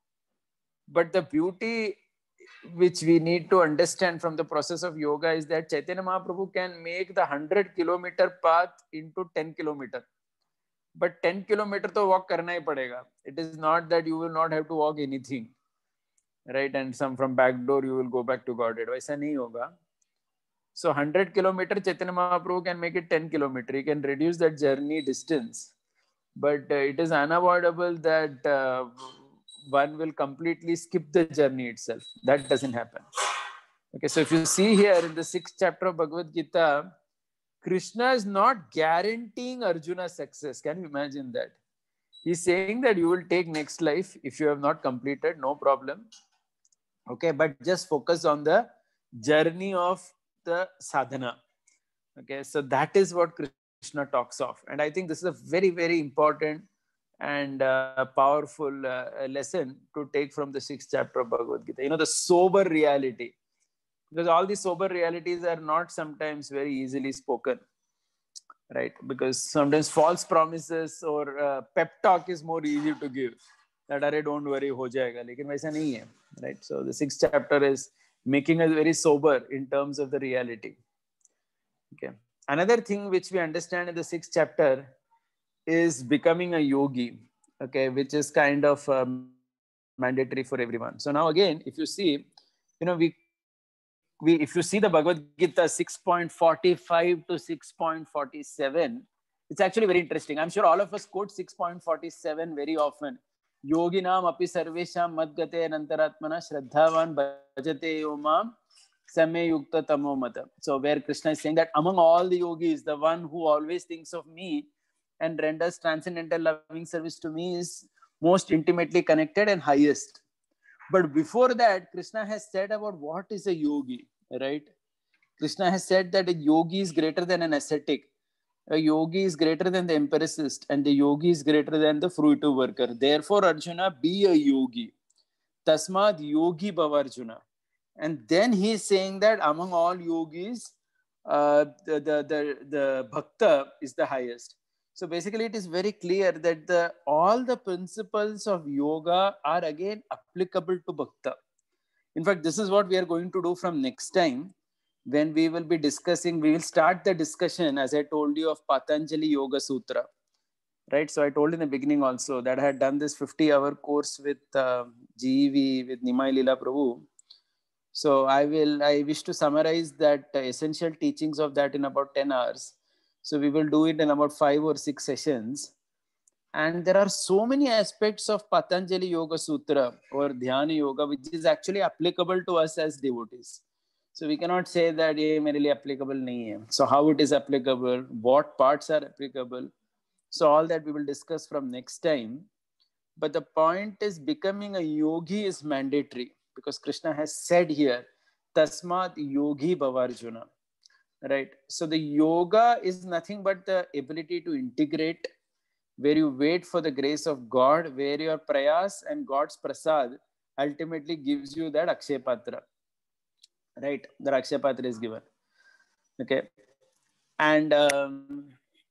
But the beauty which we need to understand from the process of yoga is that Chaitanya Mahaprabhu can make the one hundred kilometer path into ten kilometer. But ten kilometer to walk karna hi padega. It is not that you will not have to walk anything, right? And some from back door you will go back to Godhead. Waisa nahi hoga. So one hundred kilometer Chaitanya Mahaprabhu can make it ten kilometer. He can reduce that journey distance. But uh, it is unavoidable that uh, one will completely skip the journey itself. That doesn't happen. Okay, so if you see here in the sixth chapter of Bhagavad Gita, Krishna is not guaranteeing Arjuna's success. Can you imagine that? He's saying that you will take next life if you have not completed, no problem. Okay, but just focus on the journey of the sadhana. Okay, so that is what Krishna talks of. And I think this is a very, very important and uh, powerful uh, lesson to take from the sixth chapter of Bhagavad Gita. You know, the sober reality. Because all these sober realities are not sometimes very easily spoken. Right? Because sometimes false promises or uh, pep talk is more easy to give. That, "Arey, don't worry, ho jayega." Lekin waisa nahi hai. Right? So the sixth chapter is making us very sober in terms of the reality. Okay. Another thing which we understand in the sixth chapter is becoming a yogi, okay, which is kind of uh, mandatory for everyone. So now again, if you see, you know, we, we if you see the Bhagavad Gita six point four five to six point four seven, it's actually very interesting. I'm sure all of us quote six point four seven very often. Yoginam api sarvesham madgate anantaratmana shraddhavan bhajate yomam Samya Yukta Tamo Mata. So where Krishna is saying that among all the yogis, the one who always thinks of me and renders transcendental loving service to me is most intimately connected and highest. But before that, Krishna has said about what is a yogi, right? Krishna has said that a yogi is greater than an ascetic. A yogi is greater than the empiricist, and the yogi is greater than the fruitive worker. Therefore, Arjuna, be a yogi. Tasmad yogi bhava Arjuna. And then he is saying that among all yogis, uh, the, the, the, the bhakta is the highest. So basically, it is very clear that the, all the principles of yoga are again applicable to bhakta. In fact, this is what we are going to do from next time when we will be discussing, we will start the discussion, as I told you, of Patanjali Yoga Sutra. Right? So I told in the beginning also that I had done this fifty hour course with uh, G E V, with Nimai Lila Prabhu. So I will, I wish to summarize that uh, essential teachings of that in about ten hours. So we will do it in about five or six sessions. And there are so many aspects of Patanjali Yoga Sutra or Dhyana Yoga, which is actually applicable to us as devotees. So we cannot say that ye mere liye applicable nahi hai. So how it is applicable, what parts are applicable. So all that we will discuss from next time. But the point is, becoming a yogi is mandatory. Because Krishna has said here, Tasmat yogi bhava Arjuna. Right? So the yoga is nothing but the ability to integrate, where you wait for the grace of God, where your prayas and God's prasad ultimately gives you that Akshaya Patra. Right? The Akshaya Patra is given. Okay. And um,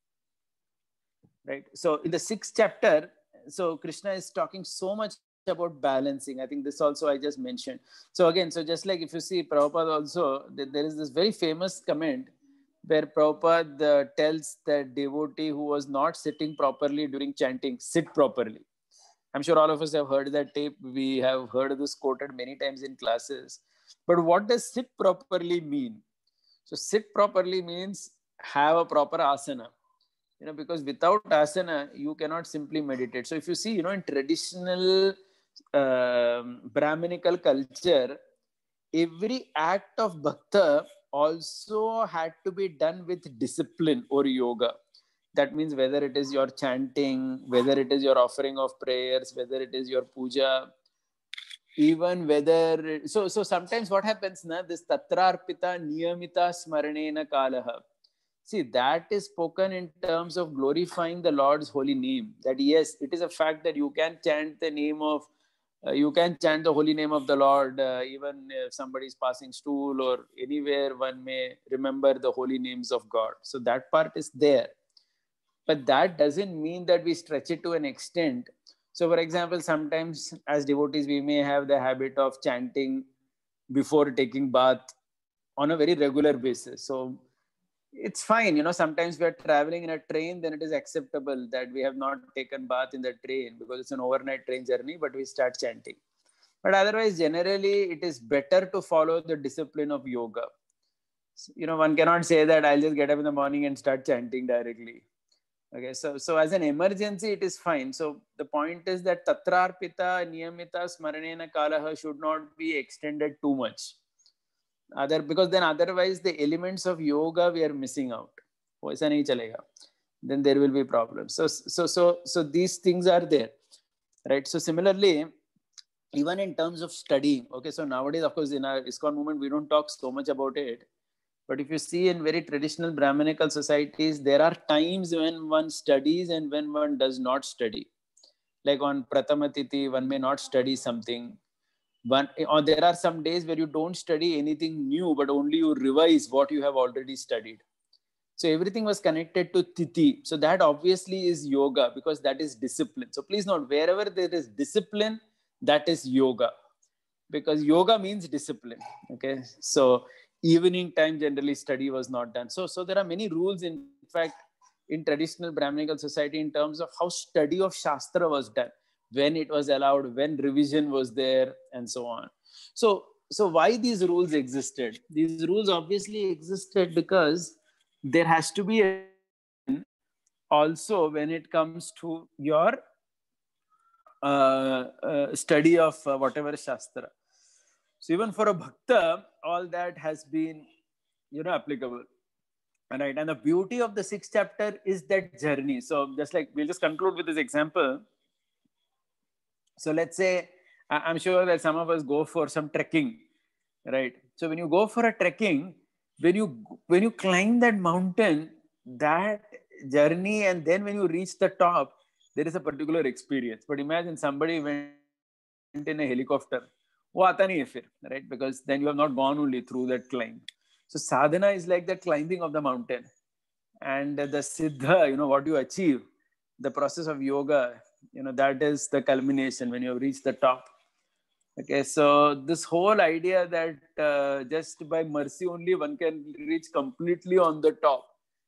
right. So in the sixth chapter, so Krishna is talking so much about balancing. I think this also I just mentioned. So again, so just like if you see Prabhupada also, there is this very famous comment where Prabhupada uh, tells that devotee who was not sitting properly during chanting, sit properly. I'm sure all of us have heard that tape. We have heard this quoted many times in classes. But what does sit properly mean? So sit properly means have a proper asana. You know, because without asana, you cannot simply meditate. So if you see, you know, in traditional uh, Brahminical culture, every act of bhakta also had to be done with discipline or yoga. That means whether it is your chanting, whether it is your offering of prayers, whether it is your puja, even whether, so so sometimes what happens, na, this tatrarpita niyamita smaranena kalaha. See, that is spoken in terms of glorifying the Lord's holy name. That yes, it is a fact that you can chant the name of, uh, you can chant the holy name of the Lord, uh, even if somebody is passing stool or anywhere, one may remember the holy names of God. So that part is there. But that doesn't mean that we stretch it to an extent. So for example, sometimes as devotees, we may have the habit of chanting before taking bath on a very regular basis. So it's fine, you know, sometimes we are traveling in a train, then it is acceptable that we have not taken bath in the train because it's an overnight train journey, but we start chanting. But otherwise, generally, it is better to follow the discipline of yoga. You know, one cannot say that I'll just get up in the morning and start chanting directly. Okay, so so as an emergency, it is fine. So the point is that tatrarpita niyamita smaranena kalaha should not be extended too much. Other, because then otherwise the elements of yoga we are missing out. वैसा नहीं चलेगा, then there will be problems. So so so so these things are there, right? So similarly, even in terms of studying, okay, so nowadays, of course, in our ISKCON movement, we don't talk so much about it. But if you see in very traditional Brahminical societies, there are times when one studies and when one does not study. Like on Prathama Tithi, one may not study something. One, or there are some days where you don't study anything new, but only you revise what you have already studied. So everything was connected to Tithi. So that obviously is yoga, because that is discipline. So please note, wherever there is discipline, that is yoga, because yoga means discipline. Okay, so evening time generally study was not done. So so there are many rules, in fact, in traditional Brahminical society, in terms of how study of Shastra was done, when it was allowed, when revision was there, and so on. So so why these rules existed? These rules obviously existed because there has to be a also when it comes to your uh, uh, study of uh, whatever Shastra. So even for a bhakta, all that has been, you know, applicable. Right? And the beauty of the sixth chapter is that journey. So just like, we'll just conclude with this example. So let's say, I'm sure that some of us go for some trekking, right? So when you go for a trekking, when you, when you climb that mountain, that journey, and then when you reach the top, there is a particular experience. But imagine somebody went in a helicopter. वो आता नहीं है फिर, right? Because then you have not gone only through that climb. So sadhana is like the climbing of the mountain, and the siddha, you know, what you achieve, the process of yoga, you know, that is the culmination when you have reached the top. Okay, so this whole idea that uh, just by mercy only one can reach completely on the top.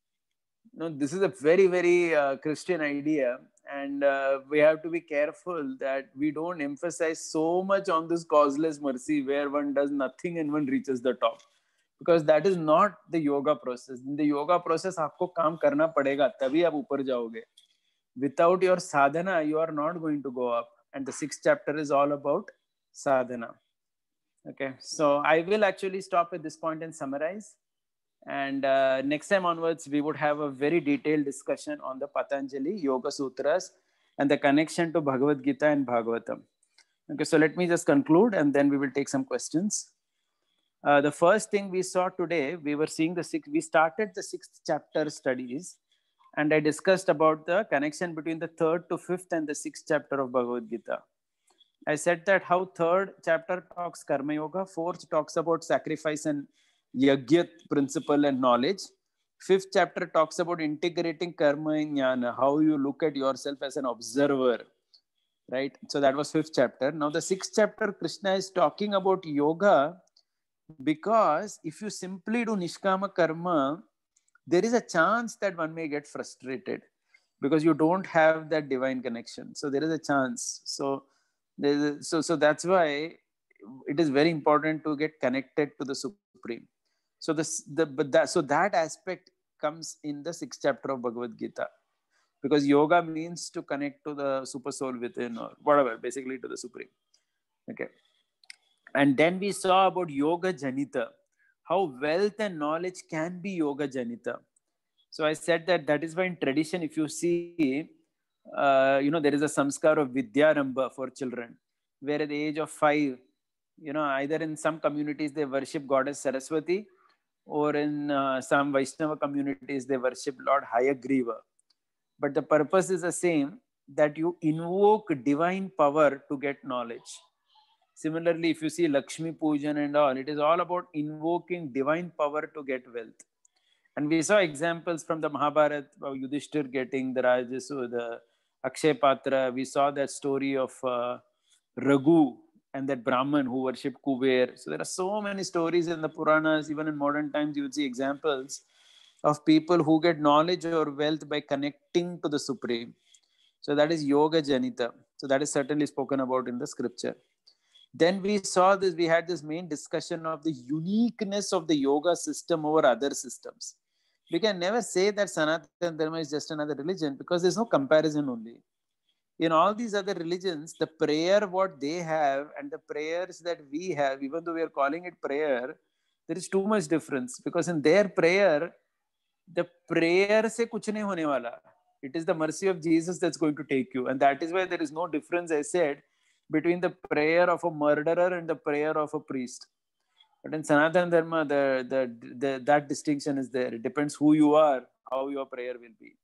No, this is a very, very uh, Christian idea. And uh, we have to be careful that we don't emphasize so much on this causeless mercy where one does nothing and one reaches the top. Because that is not the yoga process. In the yoga process, आपको काम करना पड़ेगा, तभी आप ऊपर जाओगे. Without your sadhana, you are not going to go up. And the sixth chapter is all about sadhana. Okay, so I will actually stop at this point and summarize. And uh, next time onwards, we would have a very detailed discussion on the Patanjali Yoga Sutras and the connection to Bhagavad Gita and Bhagavatam. Okay, so let me just conclude and then we will take some questions. Uh, the first thing we saw today, we were seeing the sixth, we started the sixth chapter studies, and I discussed about the connection between the third to fifth and the sixth chapter of Bhagavad Gita. I said that how third chapter talks Karma Yoga, fourth talks about sacrifice and Yagyat principle and knowledge. Fifth chapter talks about integrating karma and jnana, how you look at yourself as an observer, right? So that was fifth chapter. Now the sixth chapter, Krishna is talking about yoga, because if you simply do Nishkama karma, there is a chance that one may get frustrated because you don't have that divine connection. So there is a chance. So, there is a, so, so that's why it is very important to get connected to the Supreme. So this, the, but that, so that aspect comes in the sixth chapter of Bhagavad Gita, because yoga means to connect to the super soul within, or whatever, basically to the Supreme. Okay. And then we saw about Yoga Janita, how wealth and knowledge can be Yoga Janita. So I said that that is why in tradition, if you see, uh, you know, there is a samskar of Vidyarambha for children, where at the age of five, you know, either in some communities they worship Goddess Saraswati, or in uh, some Vaishnava communities they worship Lord Hayagriva. But the purpose is the same, that you invoke divine power to get knowledge. Similarly, if you see Lakshmi Pujan and all, it is all about invoking divine power to get wealth. And we saw examples from the Mahabharata of Yudhishthir getting the Rajasu, the Akshay Patra. We saw that story of uh, Raghu and that Brahman who worshipped Kuber. So there are so many stories in the Puranas. Even in modern times, you would see examples of people who get knowledge or wealth by connecting to the Supreme. So that is Yoga Janita. So that is certainly spoken about in the scripture. Then we saw this, we had this main discussion of the uniqueness of the yoga system over other systems. We can never say that Sanatana Dharma is just another religion, because there's no comparison only. In all these other religions, the prayer what they have and the prayers that we have, even though we are calling it prayer, there is too much difference, because in their prayer, the prayer se kuch nahi hone wala. It is the mercy of Jesus that's going to take you. And that is why there is no difference, I said, between the prayer of a murderer and the prayer of a priest. But in Sanatana Dharma, the, the, the, that distinction is there. It depends who you are, how your prayer will be.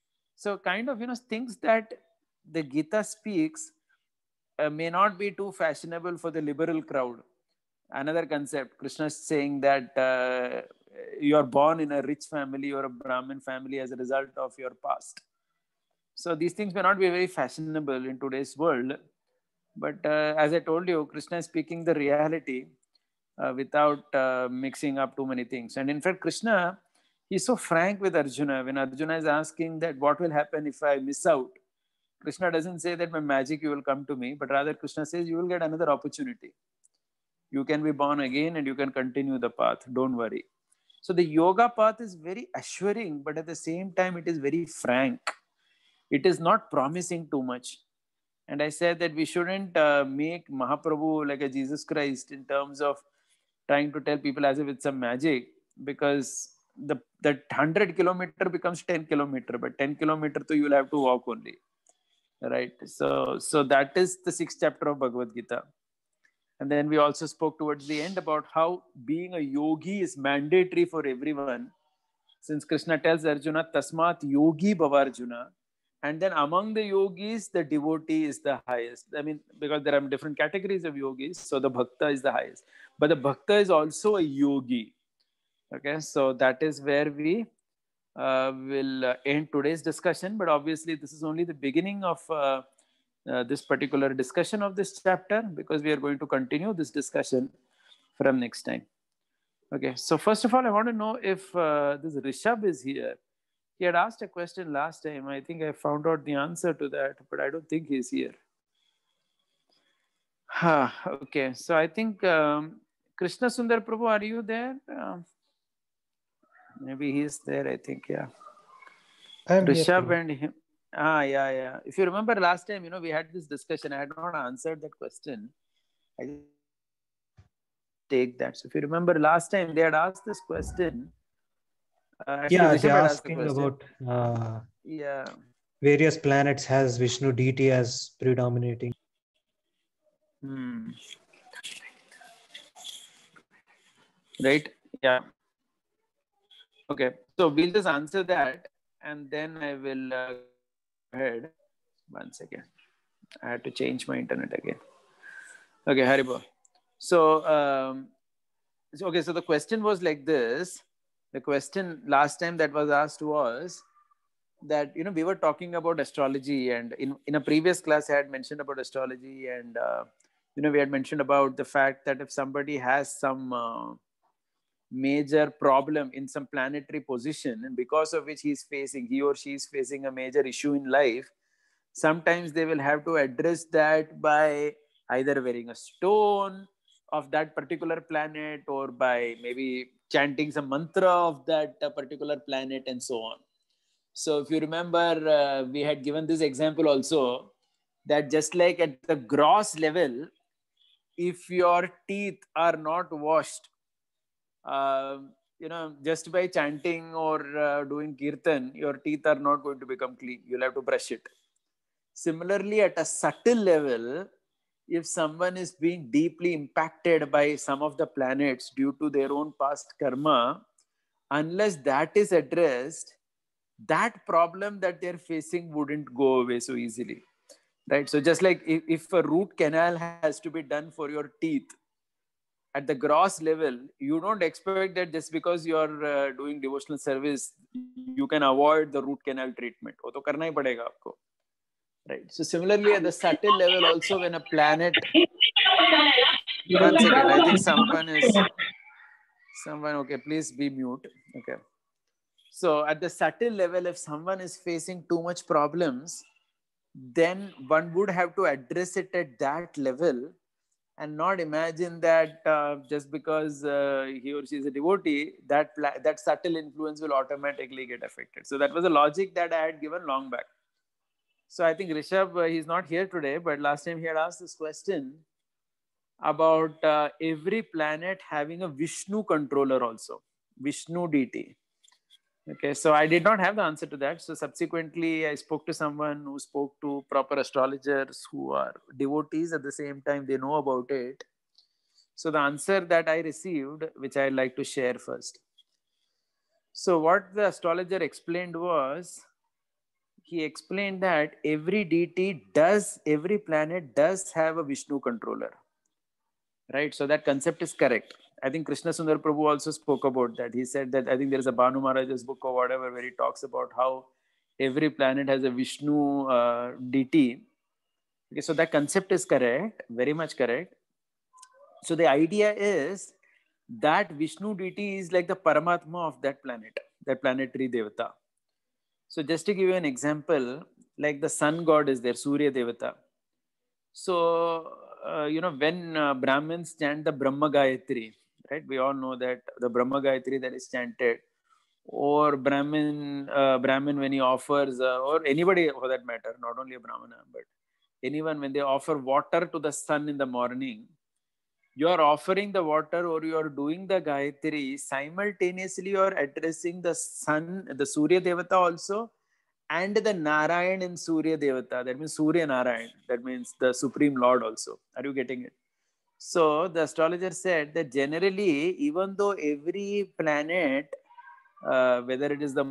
So kind of, you know, things that the Gita speaks uh, may not be too fashionable for the liberal crowd. Another concept, Krishna is saying that uh, you are born in a rich family or a Brahmin family as a result of your past. So these things may not be very fashionable in today's world. But uh, as I told you, Krishna is speaking the reality uh, without uh, mixing up too many things. And in fact, Krishna, he's so frank with Arjuna. When Arjuna is asking that what will happen if I miss out, Krishna doesn't say that by magic you will come to me, but rather Krishna says you will get another opportunity. You can be born again and you can continue the path. Don't worry. So the yoga path is very assuring, but at the same time, it is very frank. It is not promising too much. And I said that we shouldn't uh, make Mahaprabhu like a Jesus Christ in terms of trying to tell people as if it's some magic, because the that one hundred kilometer becomes ten kilometer, but ten kilometer to you will have to walk only. Right. So, so that is the sixth chapter of Bhagavad Gita. And then we also spoke towards the end about how being a yogi is mandatory for everyone. Since Krishna tells Arjuna, Tasmat yogi bhavarjuna. And then among the yogis, the devotee is the highest. I mean, because there are different categories of yogis, so the bhakta is the highest. But the bhakta is also a yogi. Okay, so that is where we uh, will uh, end today's discussion. But obviously, this is only the beginning of uh, uh, this particular discussion of this chapter, because we are going to continue this discussion from next time. Okay, so first of all, I want to know if uh, this Rishabh is here. He had asked a question last time. I think I found out the answer to that, but I don't think he's here. Huh, okay, so I think um, Krishna Sundar Prabhu, are you there? Um, maybe he's there, I think, yeah. I'm Rishabh here. and him. Ah, yeah, yeah. If you remember last time, you know, we had this discussion. I had not answered that question. I just take that. So if you remember last time, they had asked this question. Uh, actually, Yeah, Rishabh they're had asked the asking question. about uh, Yeah. various planets has Vishnu deity as predominating. Hmm. Right? Yeah. Okay. So we'll just answer that and then I will uh, go ahead. One second. I had to change my internet again. Okay, Haribo. So, um, so, okay, so the question was like this. The question last time that was asked was that, you know, we were talking about astrology, and in, in a previous class, I had mentioned about astrology, and, uh, you know, we had mentioned about the fact that if somebody has some uh, major problem in some planetary position, and because of which he's facing, he or she is facing a major issue in life, sometimes they will have to address that by either wearing a stone of that particular planet, or by maybe chanting some mantra of that uh, particular planet, and so on. So if you remember, uh, we had given this example also, that just like at the gross level, if your teeth are not washed, uh, you know, just by chanting or uh, doing kirtan, your teeth are not going to become clean. You'll have to brush it. Similarly, at a subtle level, if someone is being deeply impacted by some of the planets due to their own past karma, unless that is addressed, that problem that they're facing wouldn't go away so easily. Right? So just like if, if a root canal has to be done for your teeth, at the gross level, you don't expect that just because you're uh, doing devotional service, you can avoid the root canal treatment. वो तो करना ही पड़ेगा आपको. Right. So similarly, at the subtle level, also when a planet. One second, I think someone is. Someone, okay, please be mute. Okay. So at the subtle level, if someone is facing too much problems, then one would have to address it at that level, and not imagine that uh, just because uh, he or she is a devotee, that that subtle influence will automatically get affected. So that was a logic that I had given long back. So I think Rishabh, uh, he's not here today, but last time he had asked this question about uh, every planet having a Vishnu controller also, Vishnu deity. Okay, so I did not have the answer to that. So subsequently, I spoke to someone who spoke to proper astrologers who are devotees at the same time, they know about it. So the answer that I received, which I'd like to share first. So what the astrologer explained was, he explained that every deity does, every planet does have a Vishnu controller. Right? So that concept is correct. I think Krishna Sundar Prabhu also spoke about that. He said that, I think there is a Banu Maharaj's book or whatever, where he talks about how every planet has a Vishnu uh, deity. Okay, so that concept is correct, very much correct. So the idea is that Vishnu deity is like the Paramatma of that planet, that planetary Devata. So just to give you an example, like the sun god is there, Surya Devata. So, uh, you know, when uh, Brahmins chant the Brahma Gayatri, right? We all know that the Brahma Gayatri that is chanted, or Brahmin, uh, Brahmin when he offers, uh, or anybody for that matter, not only a Brahmana, but anyone, when they offer water to the sun in the morning, you are offering the water or you are doing the Gayatri, simultaneously you are addressing the sun, the Surya Devata also, and the Narayan in Surya Devata. That means Surya Narayan. That means the Supreme Lord also. Are you getting it? So the astrologer said that generally, even though every planet, uh, whether it is the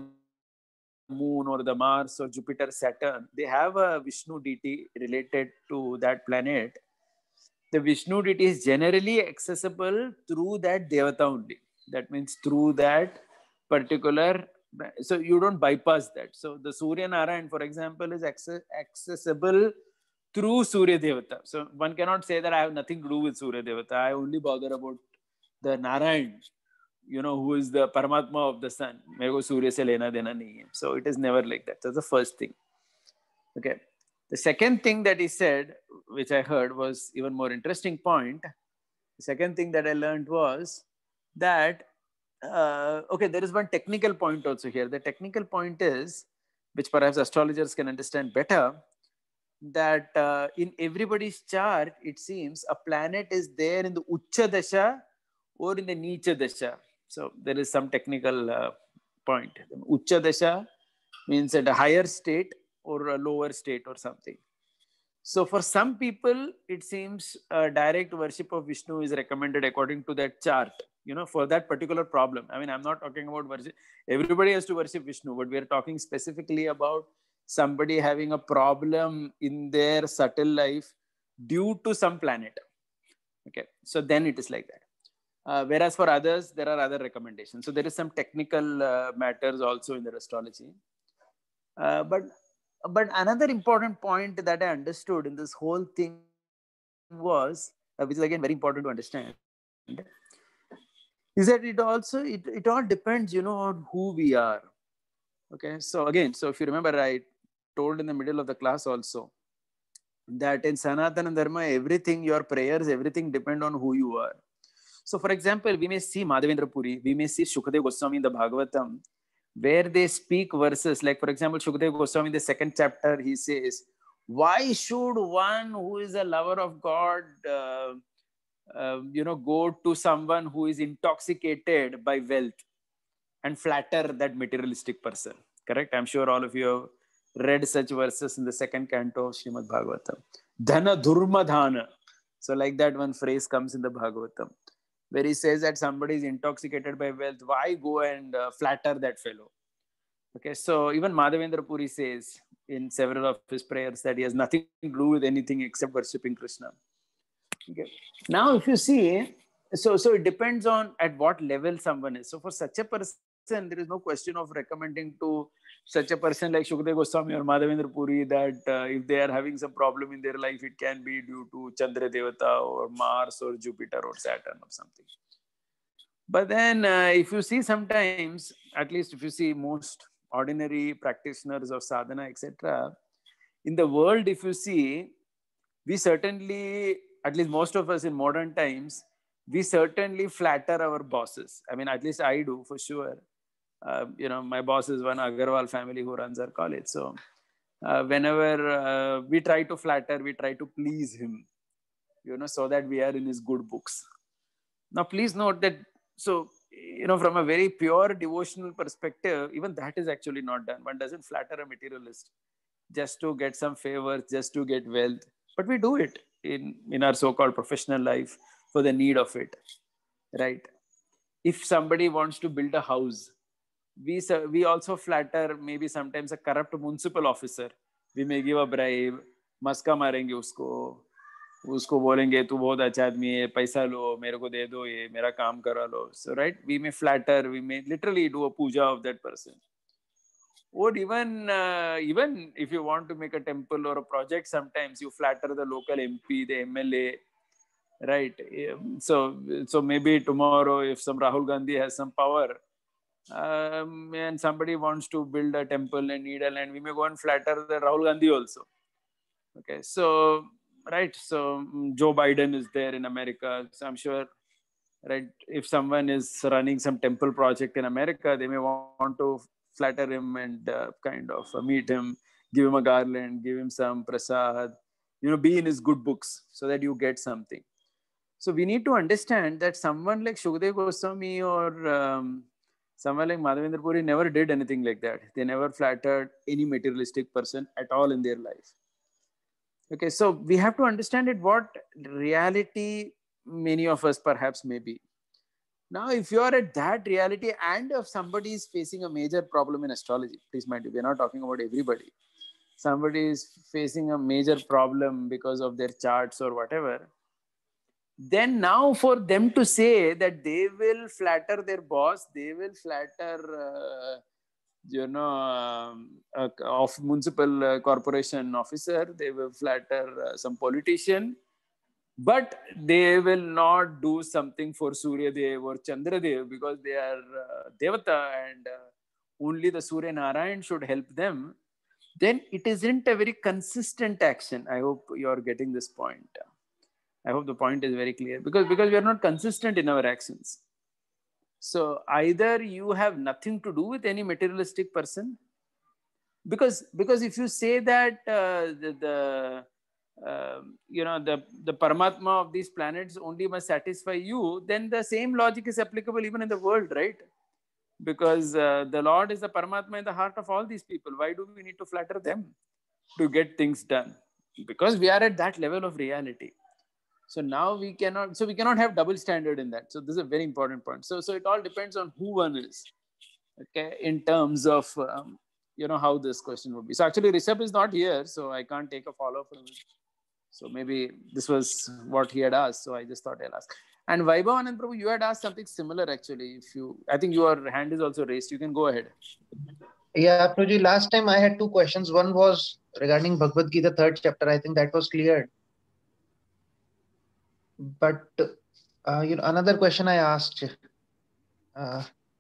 moon or the Mars or Jupiter, Saturn, they have a Vishnu deity related to that planet. The Vishnu deity is generally accessible through that Devata only. That means through that particular, so you don't bypass that. So the Surya Narayan, for example, is access, accessible through Surya Devata. So one cannot say that I have nothing to do with Surya Devata. I only bother about the Narayan, you know, who is the Paramatma of the sun. Mere ko Surya se lena dena nahi hai. So it is never like that. That's the first thing. Okay. The second thing that he said, which I heard, was even more interesting point. The second thing that I learned was that, uh, okay, there is one technical point also here. The technical point is, which perhaps astrologers can understand better, that uh, in everybody's chart, it seems a planet is there in the Ucha Dasha or in the Nicha Dasha. So there is some technical uh, point. Ucha Dasha means at a higher state or a lower state or something. So for some people, it seems uh, direct worship of Vishnu is recommended according to that chart, you know, for that particular problem. I mean, I'm not talking about worship. Everybody has to worship Vishnu, but we are talking specifically about somebody having a problem in their subtle life due to some planet. Okay, so then it is like that. Uh, whereas for others, there are other recommendations. So there is some technical uh, matters also in the astrology. Uh, but but another important point that I understood in this whole thing was, uh, which is again very important to understand, is that it also it, it all depends, you know, on who we are. Okay, so again, so if you remember, I told in the middle of the class also that in Sanatana Dharma, everything, your prayers, everything depend on who you are. So for example, we may see Madhavendra Puri, we may see Shukadeva Goswami in the Bhagavatam, where they speak verses like, for example, Shukadeva Goswami in the second chapter, he says, why should one who is a lover of God, uh, uh, you know, go to someone who is intoxicated by wealth and flatter that materialistic person? Correct? I'm sure all of you have read such verses in the second canto of Srimad Bhagavatam. Dhana Dhurma Dhana. So like that one phrase comes in the Bhagavatam, where he says that somebody is intoxicated by wealth. Why go and uh, flatter that fellow? Okay, so even Madhavendra Puri says in several of his prayers that he has nothing to do with anything except worshipping Krishna. Okay. Now, if you see, so so it depends on at what level someone is. So for such a person, there is no question of recommending to such a person like Shukadeva Goswami or Madhavendra Puri that uh, if they are having some problem in their life, it can be due to Chandra Devata or Mars or Jupiter or Saturn or something. But then uh, if you see sometimes, at least if you see most ordinary practitioners of sadhana, et cetera, in the world, if you see, we certainly, at least most of us in modern times, we certainly flatter our bosses. I mean, at least I do for sure. Uh, you know, my boss is one Agarwal family who runs our college. So uh, whenever uh, we try to flatter, we try to please him, you know, so that we are in his good books. Now, please note that, so you know, from a very pure devotional perspective, even that is actually not done. One doesn't flatter a materialist just to get some favors, just to get wealth. But we do it in, in our so-called professional life for the need of it, right? If somebody wants to build a house, we, we also flatter maybe sometimes a corrupt municipal officer. We may give a bribe, maska marenge usko, उसको बोलेंगे तू बहुत अच्छा आदमी है, पैसा लो, मेरे को दे दो ये, मेरा काम करा लो. So right, we may flatter, we may literally do a puja of that person. Or even uh, even if you want to make a temple or a project, sometimes you flatter the local M P, the M L A, right? So so maybe tomorrow, if some Rahul Gandhi has some power, um, and somebody wants to build a temple in Needle, we may go and flatter the Rahul Gandhi also. Okay, so right, so Joe Biden is there in America, so I'm sure, right, if someone is running some temple project in America, they may want to flatter him and uh, kind of uh, meet him, give him a garland, give him some prasad, you know, be in his good books so that you get something. So we need to understand that someone like Shukdev Goswami or um, someone like Madhavendra Puri never did anything like that. They never flattered any materialistic person at all in their life. Okay, so we have to understand it what reality many of us perhaps may be. Now, if you are at that reality and if somebody is facing a major problem in astrology, please mind you, we are not talking about everybody. Somebody is facing a major problem because of their charts or whatever. Then now for them to say that they will flatter their boss, they will flatter... Uh, you know, um, uh, of municipal uh, corporation officer, they will flatter uh, some politician, but they will not do something for Surya Dev or Chandra Dev because they are uh, Devata and uh, only the Surya Narayan should help them. Then it isn't a very consistent action. I hope you are getting this point. I hope the point is very clear because, because we are not consistent in our actions. So either you have nothing to do with any materialistic person, because because if you say that uh, the, the uh, you know the the Paramatma of these planets only must satisfy you, then the same logic is applicable even in the world, right? Because uh, the Lord is the Paramatma in the heart of all these people. Why do we need to flatter them to get things done? Because we are at that level of reality. So now we cannot, so we cannot have double standard in that. So this is a very important point. So, so it all depends on who one is, okay, in terms of, um, you know, how this question would be. So actually Rishabh is not here, so I can't take a follow from him. So maybe this was what he had asked. So I just thought I'll ask. And Vaibhav Anand Prabhu, you had asked something similar actually. If you, I think your hand is also raised. You can go ahead. Yeah, Prabhuji, last time I had two questions. One was regarding Bhagavad Gita, third chapter. I think that was cleared. But uh, you know, another question I asked, uh,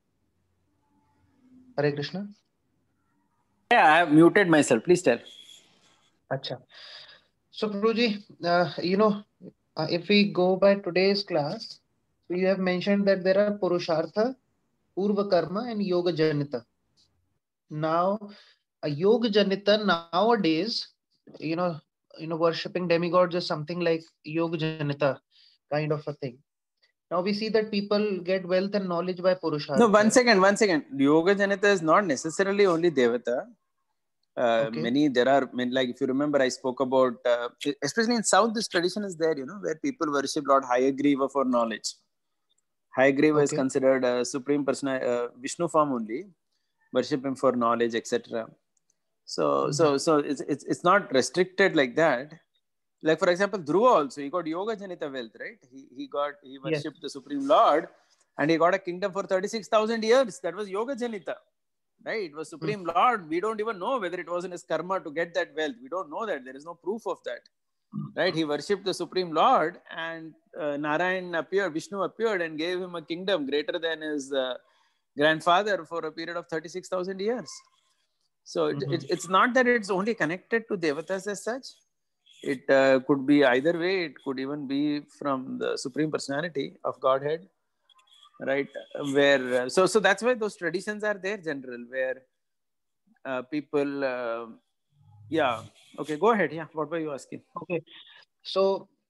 Hare Krishna. Yeah, I have muted myself. Please tell. Acha. So, Prabhuji, uh, you know, uh, if we go by today's class, so you have mentioned that there are Purushartha, Purva Karma, and Yoga Janita. Now, a Yoga Janita nowadays, you know, you know, worshipping demigods is something like Yoga Janita kind of a thing. Now we see that people get wealth and knowledge by Purushartha. No, one second, one second. Yoga Janita is not necessarily only Devata. Uh, Okay. Many, there are, many, like if you remember, I spoke about, uh, especially in South, this tradition is there, you know, where people worship Lord Hayagriva for knowledge. Hayagriva Okay. is considered a supreme person, uh, Vishnu form only, worship him for knowledge, et cetera. So, mm-hmm. so, so it's, it's, it's not restricted like that. Like for example, Dhruva also, he got Yoga Janita wealth, right? He, he got, he worshipped yes. the Supreme Lord and he got a kingdom for thirty-six thousand years. That was Yoga Janita, right? It was Supreme mm-hmm. Lord. We don't even know whether it was in his karma to get that wealth. We don't know that. There is no proof of that, right? He worshipped the Supreme Lord and uh, Narayan appeared, Vishnu appeared and gave him a kingdom greater than his uh, grandfather for a period of thirty-six thousand years. So mm-hmm. it, it, it's not that it's only connected to Devatas as such. It uh, could be either way. It could even be from the Supreme Personality of Godhead, right? Where uh, so so that's why those traditions are there, general, where uh, people, uh, yeah. Okay, go ahead. Yeah, what were you asking? Okay, so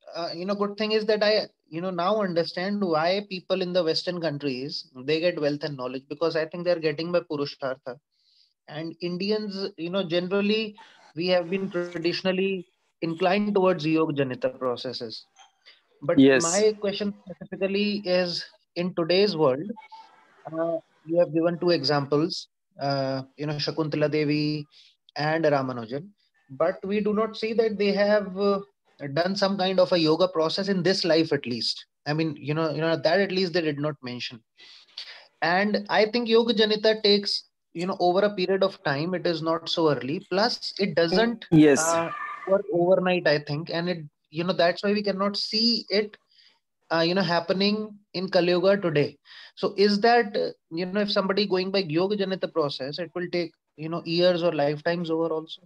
uh, you know, good thing is that I, you know, now understand why people in the Western countries, they get wealth and knowledge, because I think they're getting by Purushartha. And Indians, you know, generally, we have been traditionally inclined towards Yoga Janita processes. But Yes. my question specifically is, in today's world, uh, you have given two examples, uh, you know, Shakuntala Devi and Ramanujan, but we do not see that they have uh, done some kind of a yoga process in this life at least. I mean, you know, you know that at least they did not mention. And I think Yoga Janita takes, you know, over a period of time. It is not so early. Plus, it doesn't Yes. uh, work overnight, I think, and it, you know, that's why we cannot see it uh, you know, happening in Kali Yuga today. So is that, uh, you know, if somebody going by Yoga Janita process, it will take, you know, years or lifetimes over also?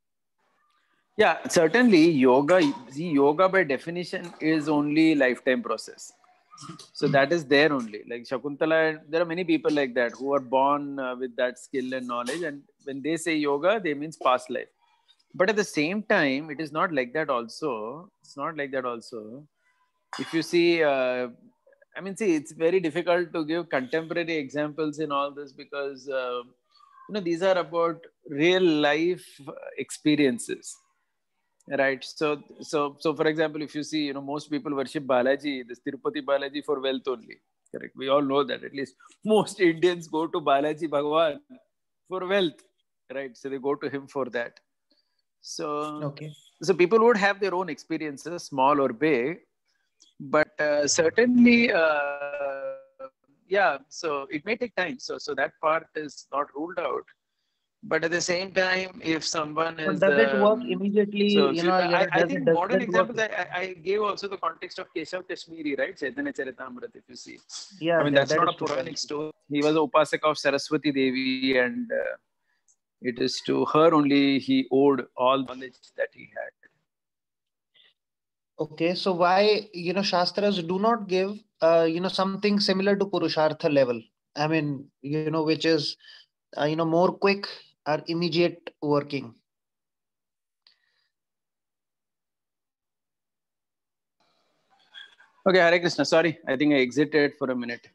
Yeah, certainly yoga, see, yoga by definition is only lifetime process. So that is there only. Like Shakuntala, there are many people like that who are born uh, with that skill and knowledge. And when they say yoga, they means past life. But at the same time, it is not like that also. It's not like that also. If you see, uh, I mean, see, it's very difficult to give contemporary examples in all this because, uh, you know, these are about real life experiences. Right. So, so, so for example, if you see, you know, most people worship Balaji, this Tirupati Balaji for wealth only. Correct. We all know that. At least most Indians go to Balaji Bhagwan for wealth. Right. So they go to him for that. So, Okay. so people would have their own experiences, small or big, but uh, certainly, uh, yeah. So it may take time. So, so that part is not ruled out. But at the same time, if someone But is, does it work um, immediately? so if You you, know, you I, know, I does it think does modern it work? examples, I, I gave also the context of Keshav Kashmiri, right? Chaitanya Charitamrita, if you see. I Yeah, mean, yeah, that's that not is a true. That is Puranic true. story. He was a Upasaka of Saraswati Devi, and uh, it is to her only he owed all the knowledge that he had. Okay, so why, you know, Shastras do not give, uh, you know, something similar to Purushartha level? I mean, you know, which is, uh, you know, more quick or immediate working. Okay, Hare Krishna. Sorry, I think I exited for a minute.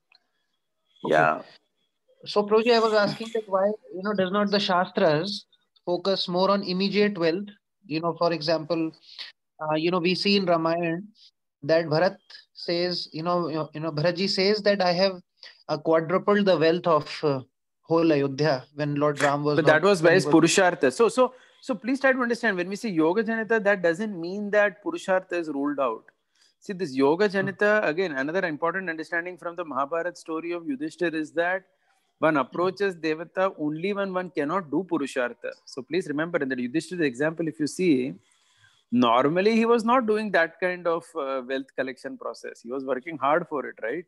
Okay. Yeah. So, Prabhuji, I was asking that why, you know, does not the Shastras focus more on immediate wealth? You know, for example, uh, you know, we see in Ramayana that Bharat says, you know, you know, you know, Bharatji says that I have uh, quadrupled the wealth of uh, whole Ayodhya when Lord Ram was But not, that was when by he his was. Purushartha. So, so, so please try to understand when we say Yoga Janita, that doesn't mean that Purushartha is ruled out. See, this Yoga Janita, again, another important understanding from the Mahabharata story of Yudhishthir is that one approaches Devata only when one cannot do Purushartha. So please remember in the Yudhishthir example, if you see, normally he was not doing that kind of uh, wealth collection process. He was working hard for it, right?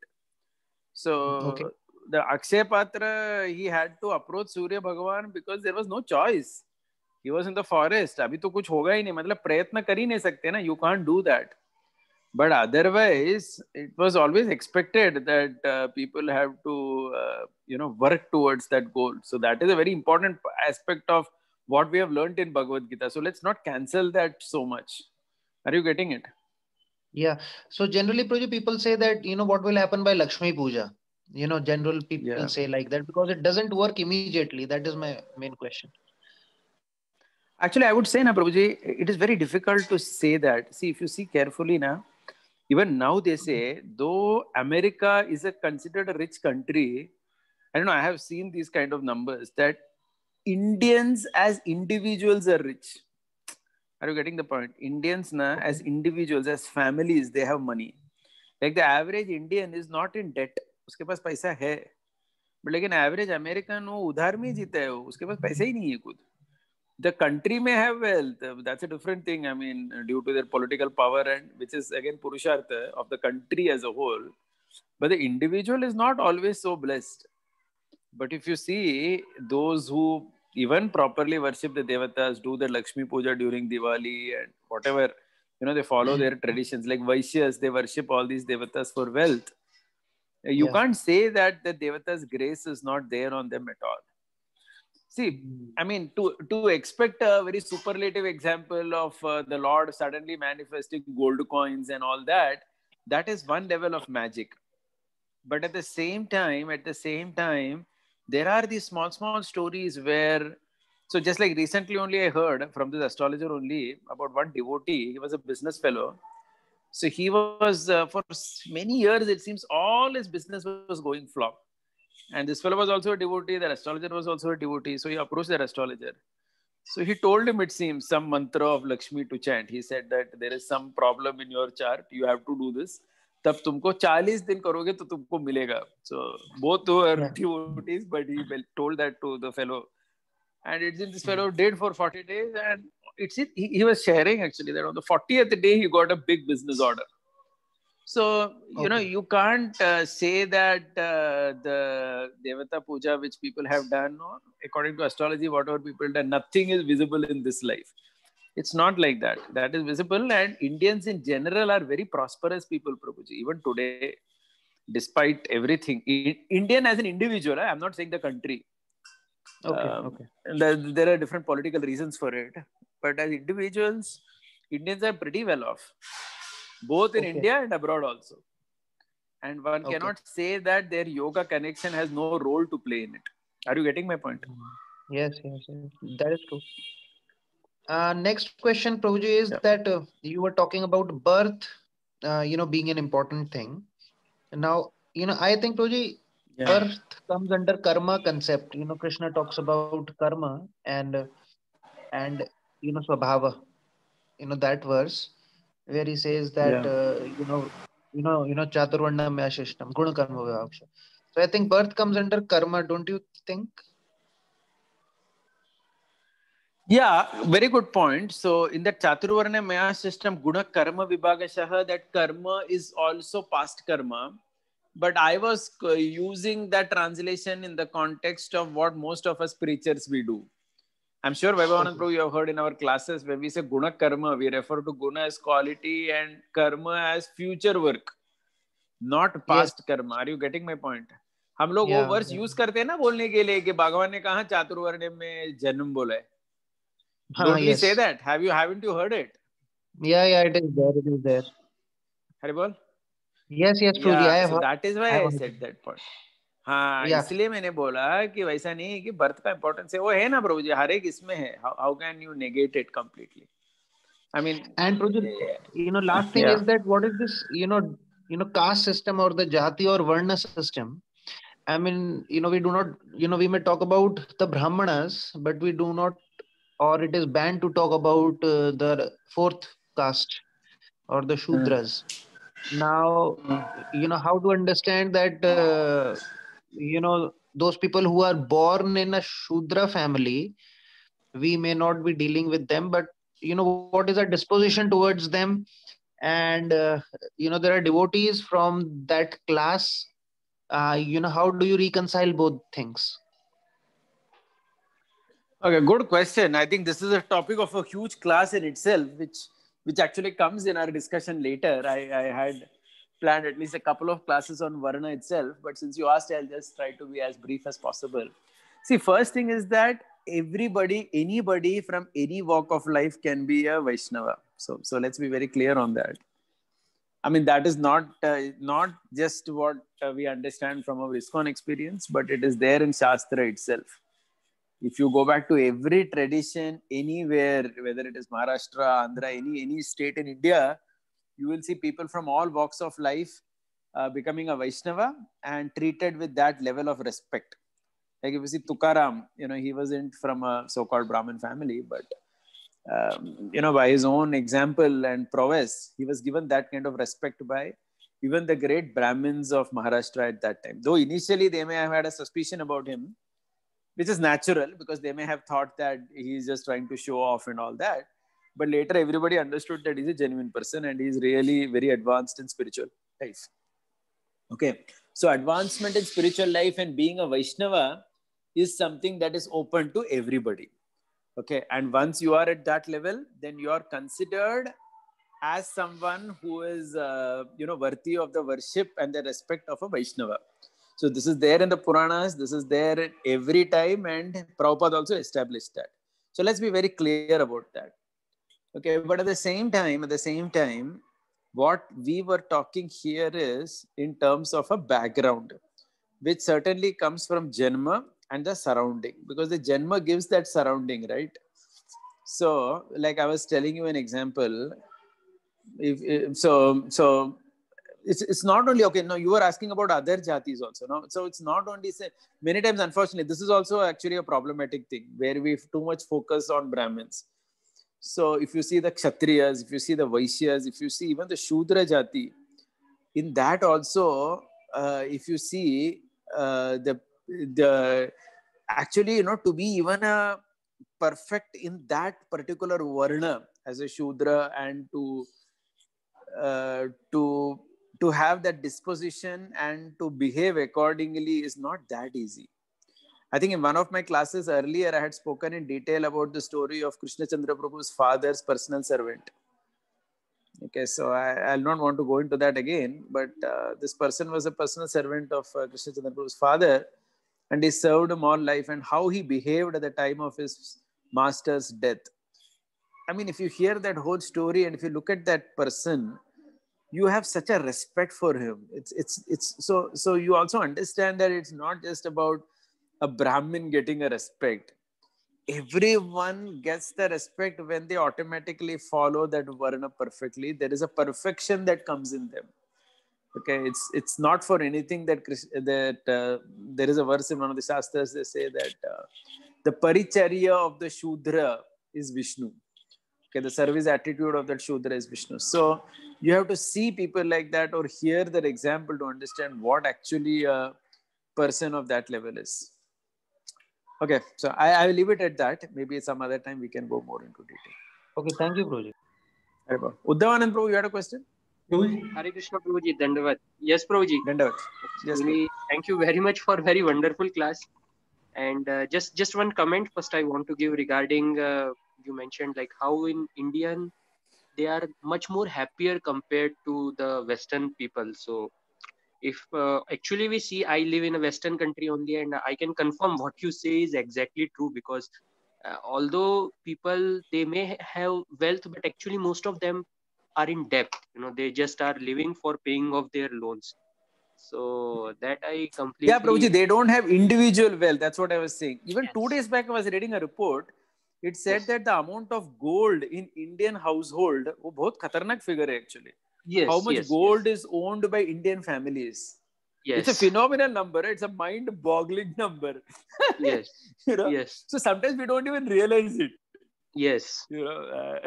Okay. So the Akshay Patra, he had to approach Surya Bhagavan because there was no choice. He was in the forest. अभी तो कुछ होगा ही नहीं. मतलब प्रयत्न कर ही नहीं सकते ना. You can't do that. But otherwise, it was always expected that uh, people have to, uh, you know, work towards that goal. So that is a very important aspect of what we have learned in Bhagavad Gita. So let's not cancel that so much. Are you getting it? Yeah. So generally, Prabhuji, people say that, you know, what will happen by Lakshmi Puja? You know, general people Yeah. say like that because it doesn't work immediately. That is my main question. Actually, I would say, na Prabhuji, it is very difficult to say that. See, if you see carefully now, even now they say, though America is a considered a rich country, I don't know, I have seen these kind of numbers that Indians as individuals are rich. Are you getting the point? Indians na, Okay. as individuals, as families, they have money. Like the average Indian is not in debt. उसके पास पैसा है. But लेकिन average American वो उधार में जीता है. उसके पास पैसा ही नहीं है खुद. The country may have wealth. That's a different thing. I mean, due to their political power and which is again Purushartha of the country as a whole. But the individual is not always so blessed. But if you see those who even properly worship the Devatas, do the Lakshmi Puja during Diwali and whatever, you know, they follow their traditions. Like Vaishyas, they worship all these Devatas for wealth. You Yeah. can't say that the Devata's grace is not there on them at all. See, I mean, to, to expect a very superlative example of uh, the Lord suddenly manifesting gold coins and all that, that is one level of magic. But at the same time, at the same time, there are these small, small stories where, so just like recently only I heard from this astrologer only about one devotee. He was a business fellow. So he was, uh, for many years, it seems all his business was going flop. And this fellow was also a devotee. The astrologer was also a devotee. So he approached the astrologer. So he told him, it seems, some mantra of Lakshmi to chant. He said that there is some problem in your chart. You have to do this. तब तुमको चालीस दिन करोगे तो तुमको मिलेगा. So both were Yeah. devotees, but he told that to the fellow. And it seems this fellow did for forty days. And it's he, he was sharing actually that on the fortieth day, he got a big business order. So, you know, Okay. you can't uh, say that uh, the Devata Puja, which people have done, or according to astrology, whatever people done, nothing is visible in this life. It's not like that. That is visible. And Indians in general are very prosperous people, Prabhuji. Even today, despite everything, I- Indian as an individual, I'm not saying the country. Okay. Um, Okay. there, there are different political reasons for it. But as individuals, Indians are pretty well off, both in Okay. India and abroad also. And one Okay. cannot say that their yoga connection has no role to play in it. Are you getting my point? Yes, yes, yes. That is true. Uh, next question, Prabhuji, is Yeah. that uh, you were talking about birth, uh, you know, being an important thing. Now, you know, I think, Prabhuji, Yeah. birth comes under karma concept. You know, Krishna talks about karma and uh, and you know swabhava. You know that verse where he says that Yeah. uh, you know you know you know chaturvarna myashishtam guna karma vivavakša. So I think birth comes under karma. Don't you think? Yeah, very good point. So in that Chaturvarna Maya system, Guna Karma Vibhagashaha, that karma is also past karma. But I was uh, using that translation in the context of what most of us preachers we do. I'm sure Vaibhavanand Okay. Prabhu, you have heard in our classes when we say Guna Karma, we refer to Guna as quality and Karma as future work, not Yes. past karma. Are you getting my point? हम लोग वो Yeah. Verse Yeah. Use करते हैं ना बोलने के लिए कि भगवान ने कहा चातुर्वर्ण में जन्म बोला है. Ah, Don't we say yes. that? Have you haven't you heard it? Yeah, yeah, it is there. It is there. Haribol? Yes, yes, Prabhuji. I Yeah, have so heard. that is why I have I heard. said that point. हाँ, Yeah. इसलिए मैंने बोला कि वैसा नहीं है कि birth का इम्पोर्टेंस है, वो है ना प्रभु जी, हर एक इसमें है. How can you negate it completely? I mean, And Prabhuji, you know, last thing yeah. is that what is this, you know, you know, caste system or the jati or varna system? I mean, you know, we do not, you know, we may talk about the Brahmanas, but we do not, or it is banned to talk about uh, the fourth caste or the Shudras. Now, you know, how to understand that, uh, you know, those people who are born in a Shudra family, we may not be dealing with them, but, you know, what is our disposition towards them? And, uh, you know, there are devotees from that class. Uh, you know, how do you reconcile both things? Okay, good question. I think this is a topic of a huge class in itself, which which actually comes in our discussion later. I, I had planned at least a couple of classes on Varna itself, but since you asked, I'll just try to be as brief as possible. See, first thing is that everybody, anybody from any walk of life can be a Vaishnava. So, so let's be very clear on that. I mean, that is not uh, not just what uh, we understand from our ISKCON experience, but it is there in Shastra itself. If you go back to every tradition anywhere, whether it is Maharashtra, Andhra, any any state in India, you will see people from all walks of life uh, becoming a Vaishnava and treated with that level of respect. Like if you see Tukaram, you know, he wasn't from a so-called Brahmin family, but um, you know, by his own example and prowess, he was given that kind of respect by even the great Brahmins of Maharashtra at that time. Though initially they may have had a suspicion about him, which is natural because they may have thought that he's just trying to show off and all that. But later everybody understood that he's a genuine person and he's really very advanced in spiritual life. Okay. So advancement in spiritual life and being a Vaishnava is something that is open to everybody. Okay. And once you are at that level, then you are considered as someone who is, uh, you know, worthy of the worship and the respect of a Vaishnava. So this is there in the Puranas, this is there every time, and Prabhupada also established that. So let's be very clear about that. Okay, but at the same time, at the same time, what we were talking here is in terms of a background, which certainly comes from Janma and the surrounding, because the Janma gives that surrounding, right? So, like I was telling you an example, if, if so, so it's it's not only, okay, no, you were asking about other jatis also, no? So it's not only, say, many times, unfortunately, this is also actually a problematic thing where we too much focus on Brahmins. So if you see the Kshatriyas, if you see the Vaishyas, if you see even the Shudra jati, in that also, uh, if you see uh, the the actually, you know, to be even a perfect in that particular varna as a Shudra, and to uh, to to have that disposition and to behave accordingly is not that easy. I think in one of my classes earlier, I had spoken in detail about the story of Krishna Chandra Prabhu's father's personal servant. Okay, so I, I'll not want to go into that again, but uh, this person was a personal servant of uh, Krishna Chandra Prabhu's father, and he served him all life, and how he behaved at the time of his master's death. I mean, if you hear that whole story and if you look at that person, you have such a respect for him. It's it's it's so so you also understand that it's not just about a Brahmin getting a respect. Everyone gets the respect when they automatically follow that varna perfectly. There is a perfection that comes in them. Okay, it's it's not for anything that that uh, there is a verse in one of the shastras. They say that uh, the paricharya of the Shudra is Vishnu. Okay, the service attitude of that Shudra is Vishnu. So you have to see people like that or hear their example to understand what actually a person of that level is. Okay, so I, I will leave it at that. Maybe some other time we can go more into detail. Okay, thank you, Prabhuji. Uddhavanand Prabhu, you had a question? Hare Krishna Prabhuji, Dandavat. Yes, Prabhuji. Dandavat. Yes, Prabhuji. Thank you very much for very wonderful class. And uh, just just one comment first I want to give regarding uh, you mentioned like how in Indian they are much more happier compared to the Western people. So if uh, actually we see, I live in a Western country only, and I can confirm what you say is exactly true, because uh, although people, they may have wealth, but actually most of them are in debt. You know, they just are living for paying off their loans. So that I completely... Yeah, Prabhuji, they don't have individual wealth. That's what I was saying. Even yes. two days back, I was reading a report. It said yes. that the amount of gold in Indian household, wo bahut khatarnak figure hai actually. Yes, How much yes, gold yes. is owned by Indian families. Yes. It's a phenomenal number. It's a mind-boggling number. Yes. You know? Yes. So sometimes we don't even realize it. Yes. You know, uh,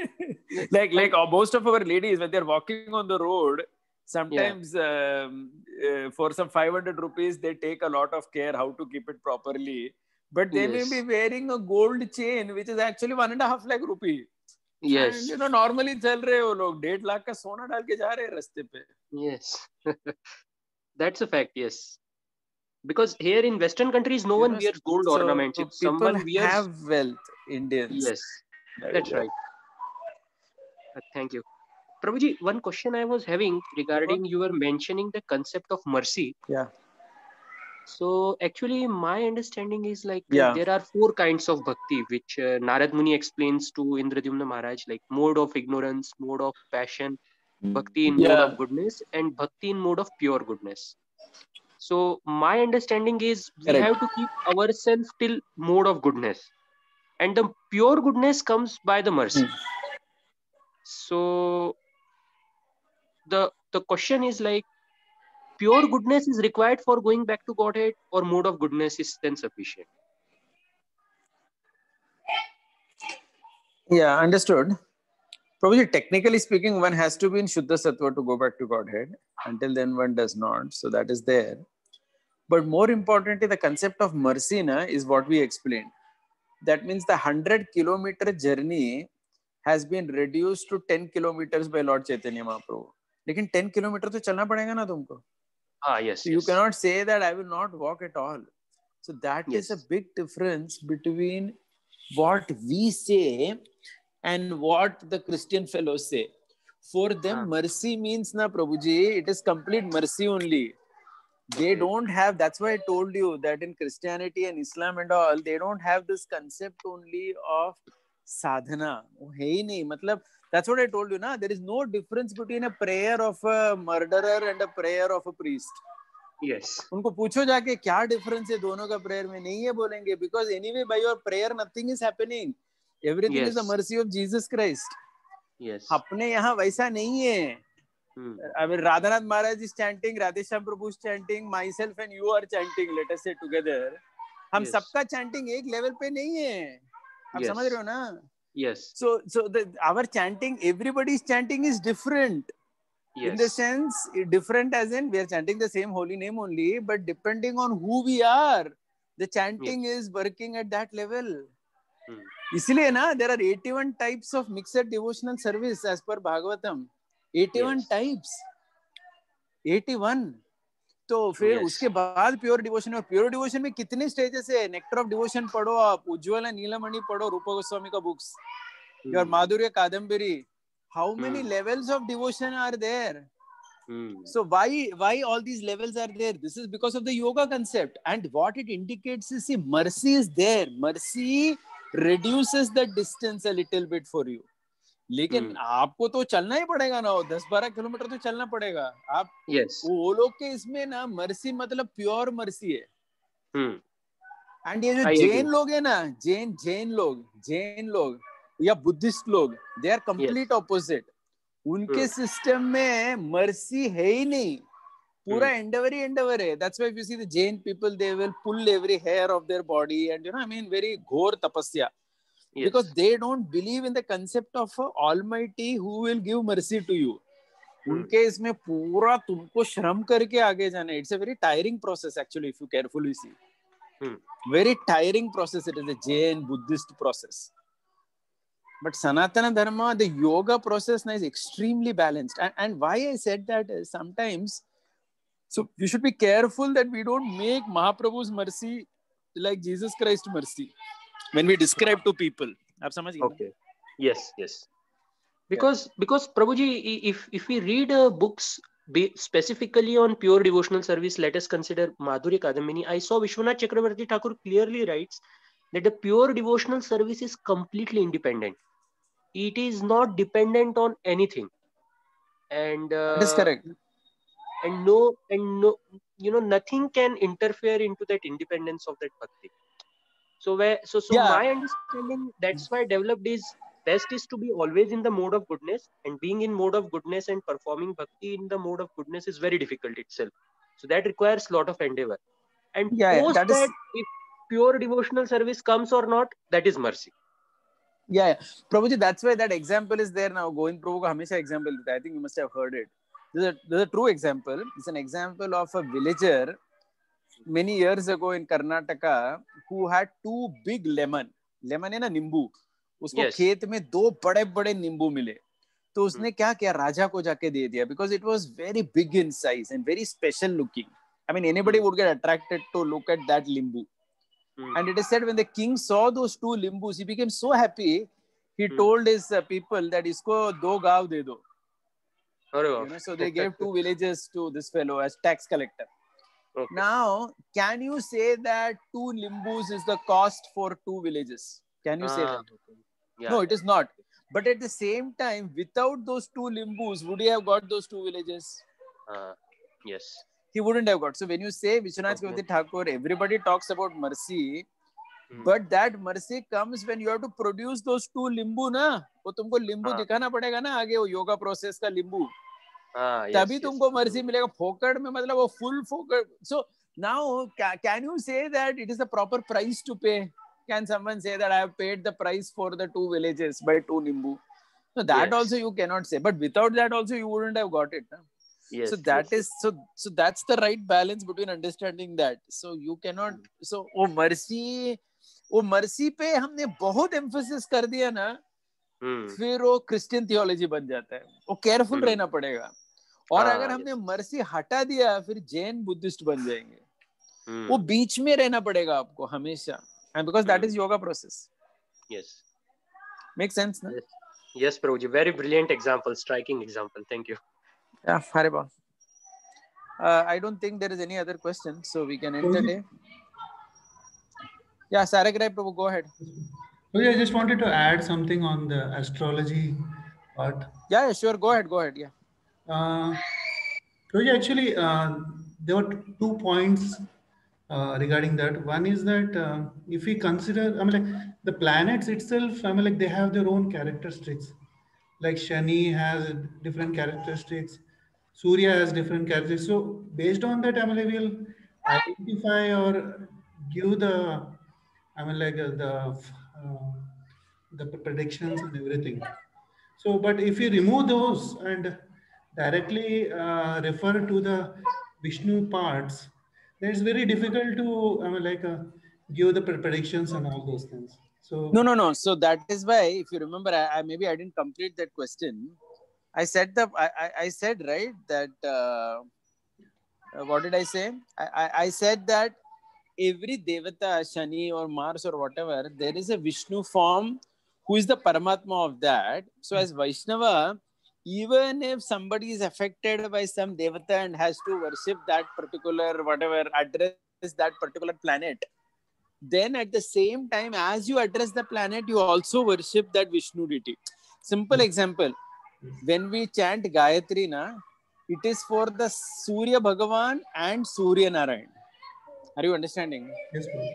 like like uh, most of our ladies, when they're walking on the road, sometimes yeah. um, uh, for some five hundred rupees, they take a lot of care how to keep it properly. But they yes. may be wearing a gold chain, which is actually one and a half lakh rupee. Yes. And you know, normally चल रहे हो लोग डेढ़ लाख का सोना डाल के जा रहे हैं रास्ते पे. Yes. That's a fact, yes. Because here in Western countries, no you one know, wears gold so ornaments. If people someone wears... have wealth, Indians. Yes, that's right. Uh, thank you. Prabhuji, one question I was having regarding, you were mentioning the concept of mercy. Yeah. So actually, my understanding is like yeah. uh, there are four kinds of bhakti, which uh, Narad Muni explains to Indradyumna Maharaj, like mode of ignorance, mode of passion, bhakti in yeah. mode of goodness, and bhakti in mode of pure goodness. So my understanding is we Correct. have to keep ourselves till mode of goodness, and the pure goodness comes by the mercy. Hmm. So the the question is like, pure goodness is required for going back to Godhead, or mode of goodness is then sufficient? Yeah, understood. Probably technically speaking, one has to be in Shuddha Sattva to go back to Godhead. Until then, one does not. So that is there. But more importantly, the concept of mercy na, is what we explained. That means the one hundred kilometer journey has been reduced to ten kilometers by Lord Chaitanya Mahaprabhu. Lekin ten kilometers to chalna padega na tumko. Ah, yes. So yes. you cannot say that I will not walk at all. So that yes. is a big difference between what we say and what the Christian fellows say. For them, ah. mercy means na Prabhuji, it is complete mercy only. They Okay. don't have, that's why I told you that in Christianity and Islam and all, they don't have this concept only of sadhana. वो है ही नहीं, मतलब that's what I told you ना, there is no difference between a prayer of a murderer and a prayer of a priest. Yes. उनको पूछो जाके क्या डिफरेंस है दोनों का प्रेयर में, नहीं है बोलेंगे, because anyway by your prayer nothing is happening, everything Yes. is the mercy of Jesus Christ. Yes. अपने यहाँ वैसा नहीं है. Hmm. I mean, Radhanath Maharaj is chanting, Radheshyam Prabhu is chanting, myself and you are chanting, let us say together. हम Yes. सबका chanting एक level पे नहीं है. आप Yes. समझ रहे हो ना? Yes. So, so the, our chanting, everybody's chanting is different. Yes. In the sense, different as in we are chanting the same holy name only, but depending on who we are, the chanting Yes. is working at that level. Hmm. इसलिए ना, there are eighty-one types of mixed devotional service as per Bhagavatam. eighty-one Yes. types. eighty-one. तो फिर Yes. उसके बाद pure devotion, और pure devotion में कितने stages है? नेक्टर ऑफ डिवोशन पढ़ो आप, उज्ज्वल एंड नीलमणि पढ़ो, रूप गोस्वामी का books, your Hmm. Madhurya Kadambari. How many Hmm. Levels of devotion are there? Hmm. So why why all these levels are there? This is because of the yoga concept, and what it indicates is, see, mercy is there. Mercy reduces the distance a little bit for you. लेकिन Hmm. आपको तो चलना ही पड़ेगा ना, दस बारह kilometre तो चलना पड़ेगा. आप Yes. वो लोग के इसमें ना मर्सी मतलब प्योर मर्सी है. Hmm. एंड ये जो I जैन agree. लोग है ना, जैन जैन लोग जैन लोग या बुद्धिस्ट लोग, दे आर कंप्लीट ऑपोजिट. उनके Hmm. सिस्टम में मर्सी है ही नहीं, पूरा Hmm. एंडेवर ही एंडेवर है. That's why if you see the Jain people, they will pull every hair of their body and you know, I mean very घोर तपस्या. Yes. Because they don't believe in the concept of a Almighty who will give mercy to you. Hmm. उनके इसमें पूरा तुमको श्रम करके आगे जाना है. It's a very tiring process actually if you carefully see. Hmm. Very tiring process. It is a Jain Buddhist process. But Sanatana Dharma, the yoga process now is extremely balanced. And, and why I said that is sometimes, so we should be careful that we don't make Mahaprabhu's mercy like Jesus Christ's mercy when we describe to people. आप समझ गए ना? Okay. Yes. Yes. Because because Prabhuji, i- if if we read uh, books be specifically on pure devotional service, let us consider Madhurya Kadamini. I saw Vishwanath Chakravarti Thakur clearly writes that the pure devotional service is completely independent. It is not dependent on anything, and That is uh, correct. and no and no you know nothing can interfere into that independence of that bhakti. So where so so Yeah. my understanding, that's why developed is best is to be always in the mode of goodness, and being in mode of goodness and performing bhakti in the mode of goodness is very difficult itself. So that requires lot of endeavor. And Yeah, yeah, post that is, that, if pure devotional service comes or not, that is mercy. yeah, yeah. Prabhuji, that's why that example is there now. Govind Prabhu का हमेशा example देता है. I think you must have heard it. There's a, there's a true example. It's an example of a villager many years ago in Karnataka who had two big lemon. Lemon है ना, नींबू. उसको Yes. खेत में दो बड़े बड़े नींबू मिले. तो उसने Hmm. क्या किया, राजा को जाके दे दिया, because it was very big in size and very special looking. I mean, anybody Hmm. would get attracted to look at that limbu. Hmm. And it is said when the king saw those two limbus, he became so happy. He Hmm. told his uh, people that isko do gav de do. Arre You baap. know, so they gave two villages to this fellow as tax collector. Okay. Now, can you say that two limbus is the cost for two villages? Can you say Ah, that? okay. Yeah, No, it yeah. is not. But at the same time, without those two limbus, would he have got those two villages? Ah, yes. He wouldn't have got. So when you say Vishwanath Okay. Chakravarti Thakur, everybody talks about mercy. Hmm. But that mercy comes when you have to produce those two limbu ना, वो तुमको limbu हाँ. दिखाना पड़ेगा ना आगे, वो yoga process का limbu, Ah, yes. तभी Yes. तुमको mercy मिलेगा. फोकट में मतलब वो full फोकट. So now can you say that it is the proper price to pay? Can someone say that I have paid the price for the two villages by two limbu? No, that Yes. also you cannot say. But without that also you wouldn't have got it. Na? Yes. So that yes, is so so that's the right balance between understanding that. So you cannot. So वो mercy वो mercy पे हमने बहुत emphasis कर दिया ना, Hmm. फिर वो क्रिश्चियन थियोलॉजी बन जाता है. वो केयरफुल Hmm. रहना पड़ेगा. और Ah, अगर हमने yes. मर्सी हटा दिया, फिर जैन बुद्धिस्ट बन जाएंगे. Hmm. वो बीच में रहना पड़ेगा आपको हमेशा. And because that Hmm. is yoga process. Yes. Make sense, na? Yes. Yes, Prabhuji. Very brilliant example. Striking example. Thank you. Yeah, Hare Bal. Uh, I don't think there is any other question, so we can end the day. Yeah, Saragirai Prabhu, go ahead. So yeah, I just wanted to add something on the astrology part. Yeah, yeah, sure. Go ahead. Go ahead. Yeah. Uh, so yeah, actually, uh, there were two points uh, regarding that. One is that uh, if we consider, I mean, like the planets itself, I mean, like they have their own characteristics. Like Shani has different characteristics, Surya has different characteristics. So based on that, I mean, like we'll identify or give the, I mean, like uh, the uh, the predictions and everything. So, but if you remove those and directly uh, refer to the Vishnu parts, then it's very difficult to, I mean, like uh, give the pre- predictions and all those things. So No, no, no. So that is why, if you remember, I, I maybe I didn't complete that question. I said the I, I, I said right that uh, uh, what did I say? I, I, I said that every Devata, Shani or Mars or whatever, there is a Vishnu form who is the Paramatma of that. So as Vaishnava, even if somebody is affected by some Devata and has to worship that particular whatever, address that particular planet, then at the same time as you address the planet, you also worship that Vishnu deity. Simple example, when we chant Gayatri, na, it is for the Surya Bhagavan and Surya Narayan. Are you understanding? yes, Prabhu.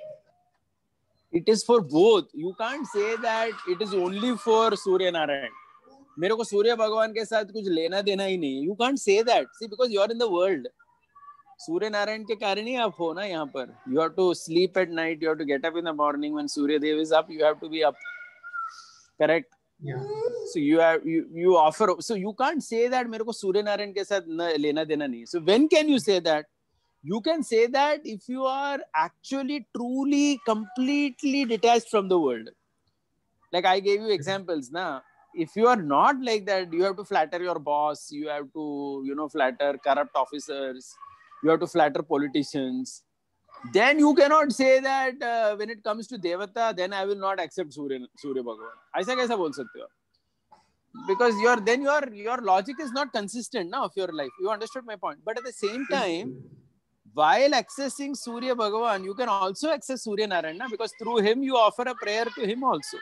It is for both. You can't say that it is only for Surya Narayan. मेरे को सूर्य भगवान के साथ कुछ लेना देना ही नहीं. You can't say that. See, because you are in the world. Surya Narayan के कारण ही आप हो ना यहाँ पर. You have to sleep at night. You have to get up in the morning. When Surya Dev is up, you have to be up. Correct? Yeah. So you have you you offer. So you can't say that मेरे को सूर्य नारायण के साथ न लेना देना नहीं. So when can you say that? You can say that if you are actually truly completely detached from the world. Like I gave you examples now. If you are not like that, you have to flatter your boss, you have to, you know, flatter corrupt officers, you have to flatter politicians. Then you cannot say that uh, when it comes to Devata, then I will not accept Surya, Surya Bhagavan. ऐसा कैसा बोल सकते हो? Because your then your your logic is not consistent now of your life. You understood my point. But at the same time, while accessing Surya Bhagavan, you can also access Surya Narayana, because through him you offer a prayer to him also.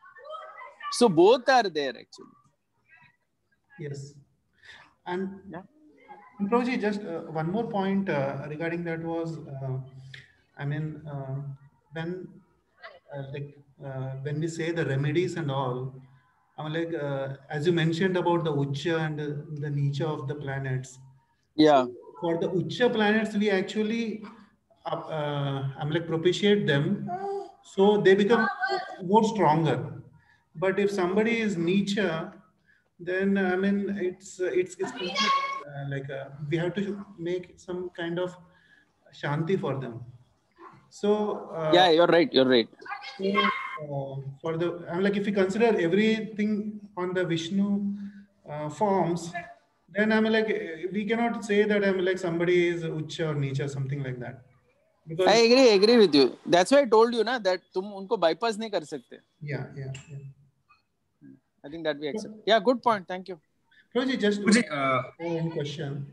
So both are there actually. Yes. And Yeah. Prabhuji, just uh, one more point uh, regarding that was, uh, I mean, uh, when uh, like uh, when we say the remedies and all, I mean, like uh, as you mentioned about the Ucha and the, the Nicha of the planets. Yeah. So for the Ucha planets, we actually uh, uh, I mean, like propitiate them, so they become more stronger. But if somebody is Nicha, then I mean it's uh, it's it's complete, uh, like uh, we have to make some kind of shanti for them. So uh, Yeah, you're right. You're right. so uh, for the I'm like if we consider everything on the Vishnu uh, forms, then I'm like eh, we cannot say that I'm like somebody is Ucha or Nicha, something like that. I Because agree. agree with you. That's why I told you na that तुम उनको bypass नहीं कर सकते. yeah, yeah, yeah. I think that we accept. Yeah, good point. Thank you. Roji, just Uh, one question.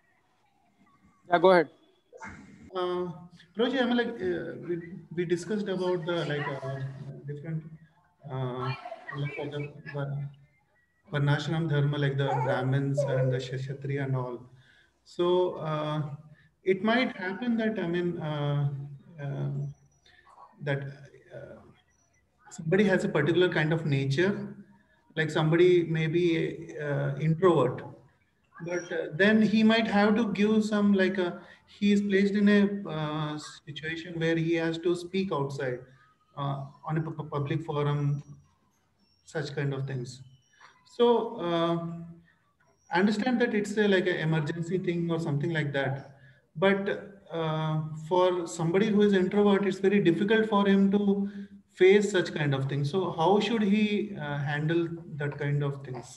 Yeah, go ahead. Uh, Roji, I mean, like uh, we, we discussed about the like uh, different uh, like for the var- Varnashram dharma, like the Brahmins and the Kshatriya and all. So uh, it might happen that I mean uh, uh, that uh, somebody has a particular kind of nature, like somebody may be uh, introvert, but uh, then he might have to give some like a he is placed in a uh, situation where he has to speak outside uh, on a pu- pu- public forum, such kind of things. So uh, I understand that it's a, like an emergency thing or something like that, but uh, for somebody who is introvert, it's very difficult for him to face such kind of things. So how should he uh, handle that kind of things?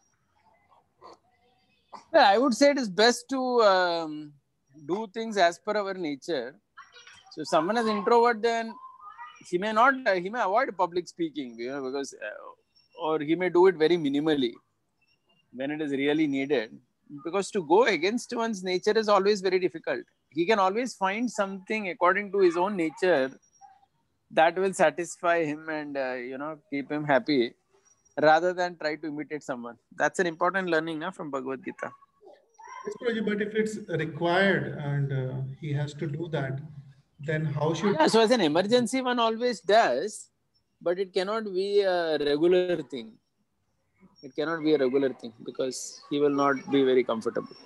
Well, I would say it is best to um, do things as per our nature. So if someone is introvert, then he may not, uh, he may avoid public speaking, you know, because, uh, or he may do it very minimally when it is really needed. because to go against one's nature is always very difficult. He can always find something according to his own nature that will satisfy him and uh, you know keep him happy, rather than try to imitate someone. That's an important learning na, from Bhagavad Gita. Yes, Prabhuji, but if it's required and uh, he has to do that, then how should... Yeah, so as an emergency, one always does, but it cannot be a regular thing. It cannot be a regular thing because he will not be very comfortable.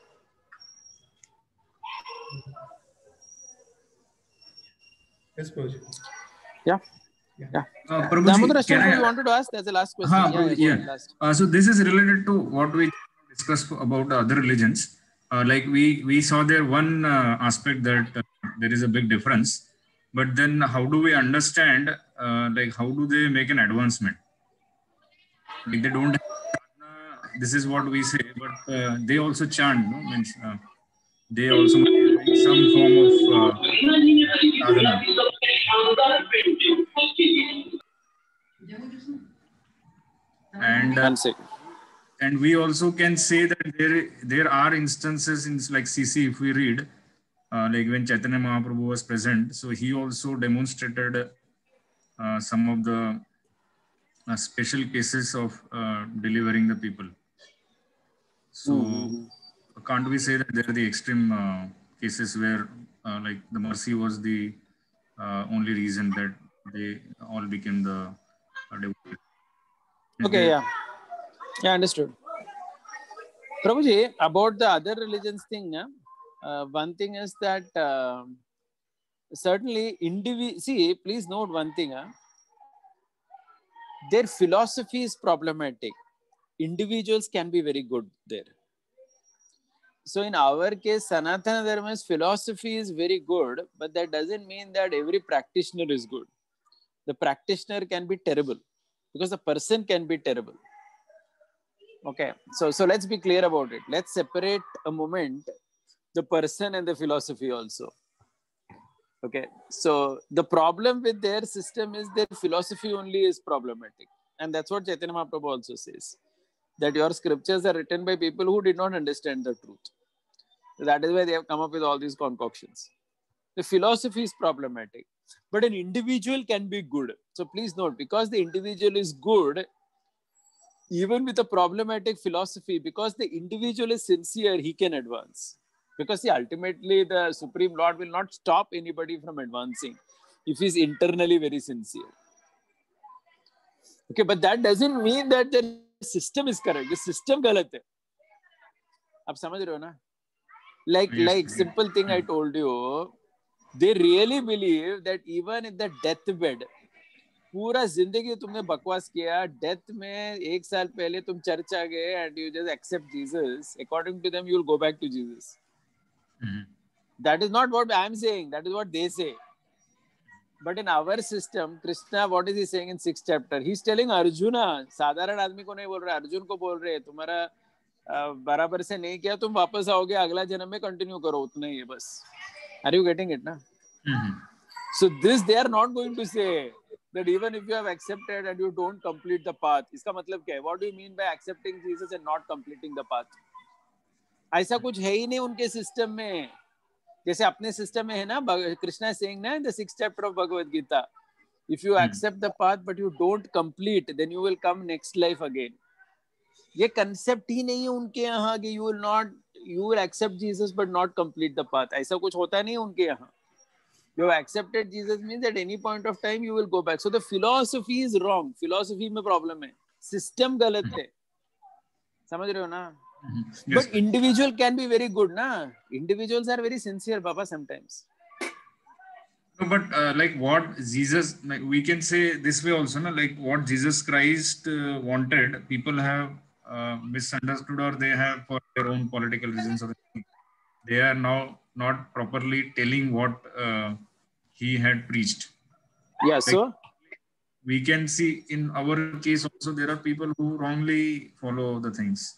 Yes, Prabhuji. Yeah. Yeah. Yeah. Uh, Prabhuji, Damodar, can Ashwin, I- you wanted to ask? That's the last question. Huh, yeah, Prabhuji, yeah, yeah. go on, last. Uh, so this is related to what we discussed about other religions. Uh, like we we saw there one uh, aspect that uh, there is a big difference, but then how do we understand? Uh, like how do they make an advancement? Like they don't. Uh, this is what we say, but uh, they also chant. No, means uh, they also have some form of uh, sadhana. And uh, One second. and we also can say that there there are instances in like C C, if we read, uh, like when Chaitanya Mahaprabhu was present, so he also demonstrated uh, some of the uh, special cases of uh, delivering the people. So Mm-hmm. can't we say that there are the extreme uh, cases where uh, like the mercy was the uh, only reason that they all became the uh, devotees? Is Okay, there- yeah. Yeah, understood. Prabhuji, about the other religions thing, uh, one thing is that uh, certainly individual, see, please note one thing, uh, their philosophy is problematic. Individuals can be very good there. So in our case, Sanatana Dharma's philosophy is very good, but that doesn't mean that every practitioner is good. The practitioner can be terrible because the person can be terrible. Okay, so so let's be clear about it. Let's separate a moment the person and the philosophy also. Okay, so the problem with their system is their philosophy only is problematic, and that's what Chaitanya Mahaprabhu also says, that your scriptures are written by people who did not understand the truth. That is why they have come up with all these concoctions. The philosophy is problematic, but an individual can be good. So please note, because the individual is good, even with a problematic philosophy, because the individual is sincere, he can advance. Because see, ultimately the Supreme Lord will not stop anybody from advancing if he's internally very sincere. Okay, but that doesn't mean that the system is correct. The system galat hai. Aap samajh rahe ho na? Like, Yes, like yes. simple thing I told you, they really believe that even in the deathbed, पूरा जिंदगी तुमने बकवास किया, death में एक साल पहले तुम चर्च आ गए and you just accept Jesus, according to them you will go back to Jesus. Mhm. That is not what I am saying, that is what they say. But in our system, Krishna, what is he saying in sixth chapter? He's telling Arjuna, साधारण आदमी को नहीं बोल रहे, अर्जुन को बोल रहे, तुम्हारा बराबर से नहीं किया, तुम वापस आओगे अगला जन्म में कंटिन्यू करो, उतना ही है बस. Are you getting it, na? Mhm. So this they are not going to say that even if you have accepted and you don't complete the path, इसका मतलब क्या है? What do you mean by accepting Jesus and not completing the path? ऐसा कुछ है ही नहीं उनके सिस्टम में. जैसे अपने सिस्टम में है ना, कृष्णा is saying ना in the sixth chapter of Bhagavad Gita, if you accept the path but you don't complete, then you will come next life again. ये concept ही नहीं है उनके यहाँ कि you will not, you will accept Jesus but not complete the path. ऐसा कुछ होता नहीं उनके यहाँ. You have accepted Jesus means at any point of time you will go back. So the philosophy is wrong. Philosophy में problem है. System गलत है. समझ रहे हो ना? Mhm. Yes, But individual can be very good, na? Individuals are very sincere, Baba, sometimes. No, but uh, like what Jesus, like we can say this way also, no? Like what Jesus Christ uh, wanted, people have uh, misunderstood or they have for their own political reasons. Or they are now not properly telling what uh, he had preached. Yeah, so? We can see in our case also there are people who wrongly follow the things.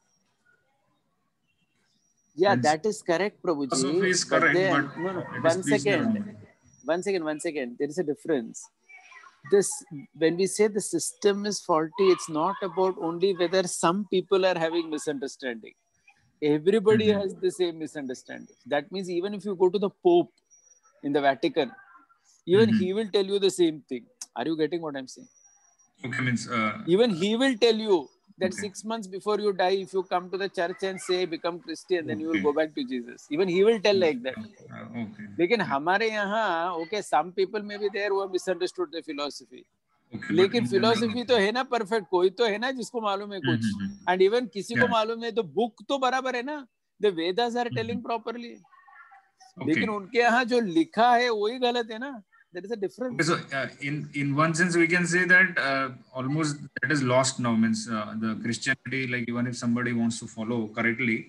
Yeah, And that is correct, Prabhuji. philosophy is but correct, then, but no, no, it is one preached second. wrongly. One second, one second. There is a difference. This, when we say the system is faulty, it's not about only whether some people are having misunderstanding. Everybody Mhm. has the same misunderstanding. That means even if you go to the Pope in the Vatican, even Mhm. he will tell you the same thing. Are you getting what I'm saying? Okay, means uh, Even he will tell you that okay. six months before you die, if you come to the church and say become Christian, then you will Okay. go back to Jesus. Even he will tell like that. Uh, okay. लेकिन हमारे यहाँ okay, some people may be there who have misunderstood the philosophy. Okay, but लेकिन in philosophy general, तो है ना perfect, कोई तो है ना जिसको मालूम है कुछ. Mhm. And even किसी को Yeah. मालूम है तो book तो बराबर है ना. The Vedas are telling properly. लेकिन Okay. उनके यहाँ जो लिखा है वही गलत है ना. There is a difference. Okay, so uh, in in one sense we can say that uh, almost that is lost now. Means uh, the Christianity, like even if somebody wants to follow correctly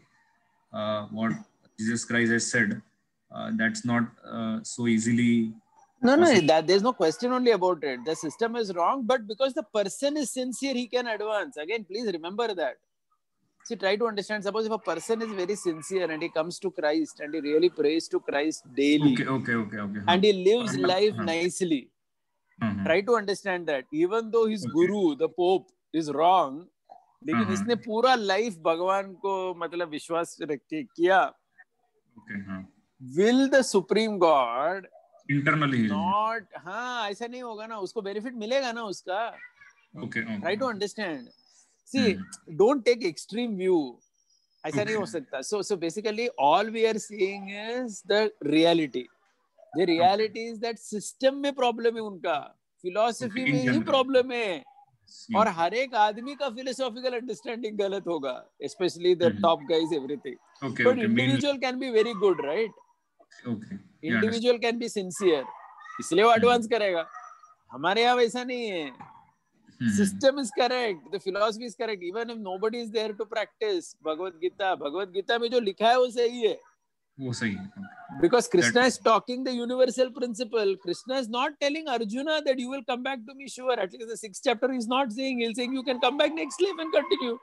uh, what Jesus Christ has said, uh, that's not uh, so easily No, no, possible. that there's no question only about it. The system is wrong, but because the person is sincere, he can advance. Again, please remember that. See, try to understand. Suppose if a person is very sincere and he comes to Christ and he really prays to Christ daily Okay, okay, okay, okay. and huh. he lives Uh, life huh. nicely, Uh-huh. try to understand that. Even though his Okay. guru, the Pope, is wrong, लेकिन Uh-huh. इसने पूरा life भगवान को मतलब विश्वास रख के किया. Okay, huh. Will the Supreme God Internally he is- not? हाँ, ऐसा नहीं होगा ना. उसको बेनिफिट मिलेगा ना उसका. Okay, okay. Try to okay. understand. See, Mhm. don't take extreme view. ऐसा नहीं Okay. हो सकता. So, so basically, all we are seeing is the reality. The reality is that system में problem है उनका. Philosophy Okay, in में ही general. problem है. Yeah. और हर एक आदमी का philosophical understanding गलत होगा. Especially the Mhm. top guys, everything. Okay, But okay. Mainly. individual can be very good, right? Okay. Yeah, Individual can be sincere. इसलिए वो advance करेगा. हमारे यहाँ वैसा नहीं है. Mhm. System is correct, the philosophy is correct. Even if nobody is there to practice Bhagavad Gita, Bhagavad Gita में जो लिखा है वो सही है. वो सही है. Okay. Because Krishna That- is talking the universal principle. Krishna is not telling Arjuna that you will come back to me sure. At least the sixth chapter he's not saying. He's saying you can come back next life and continue.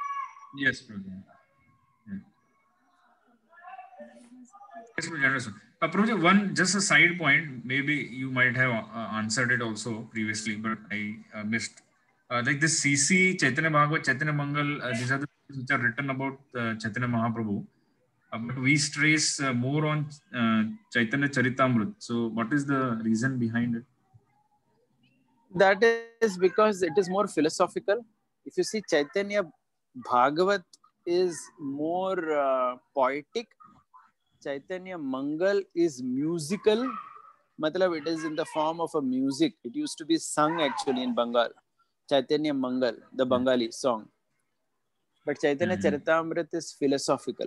Yes, Prabhu. Yeah. Yes, Prabhu, understood. Uh, Prabhu, one just a side point. Maybe you might have uh, answered it also previously, but I uh, missed. Uh, like this C C, Chaitanya Bhagavat, Chaitanya Mangal, uh, these are the things which are written about uh, Chaitanya Mahaprabhu. Uh, but we stress uh, more on uh, Chaitanya Charitamrita. So, what is the reason behind it? That is because it is more philosophical. If you see Chaitanya Bhagavat is more uh, poetic. Chaitanya Mangal is musical. Matlab, it is in the form of a music. It used to be sung actually in Bengal. Chaitanya Mangal, the Bengali song. But Chaitanya Mhm. Charitamrita is philosophical.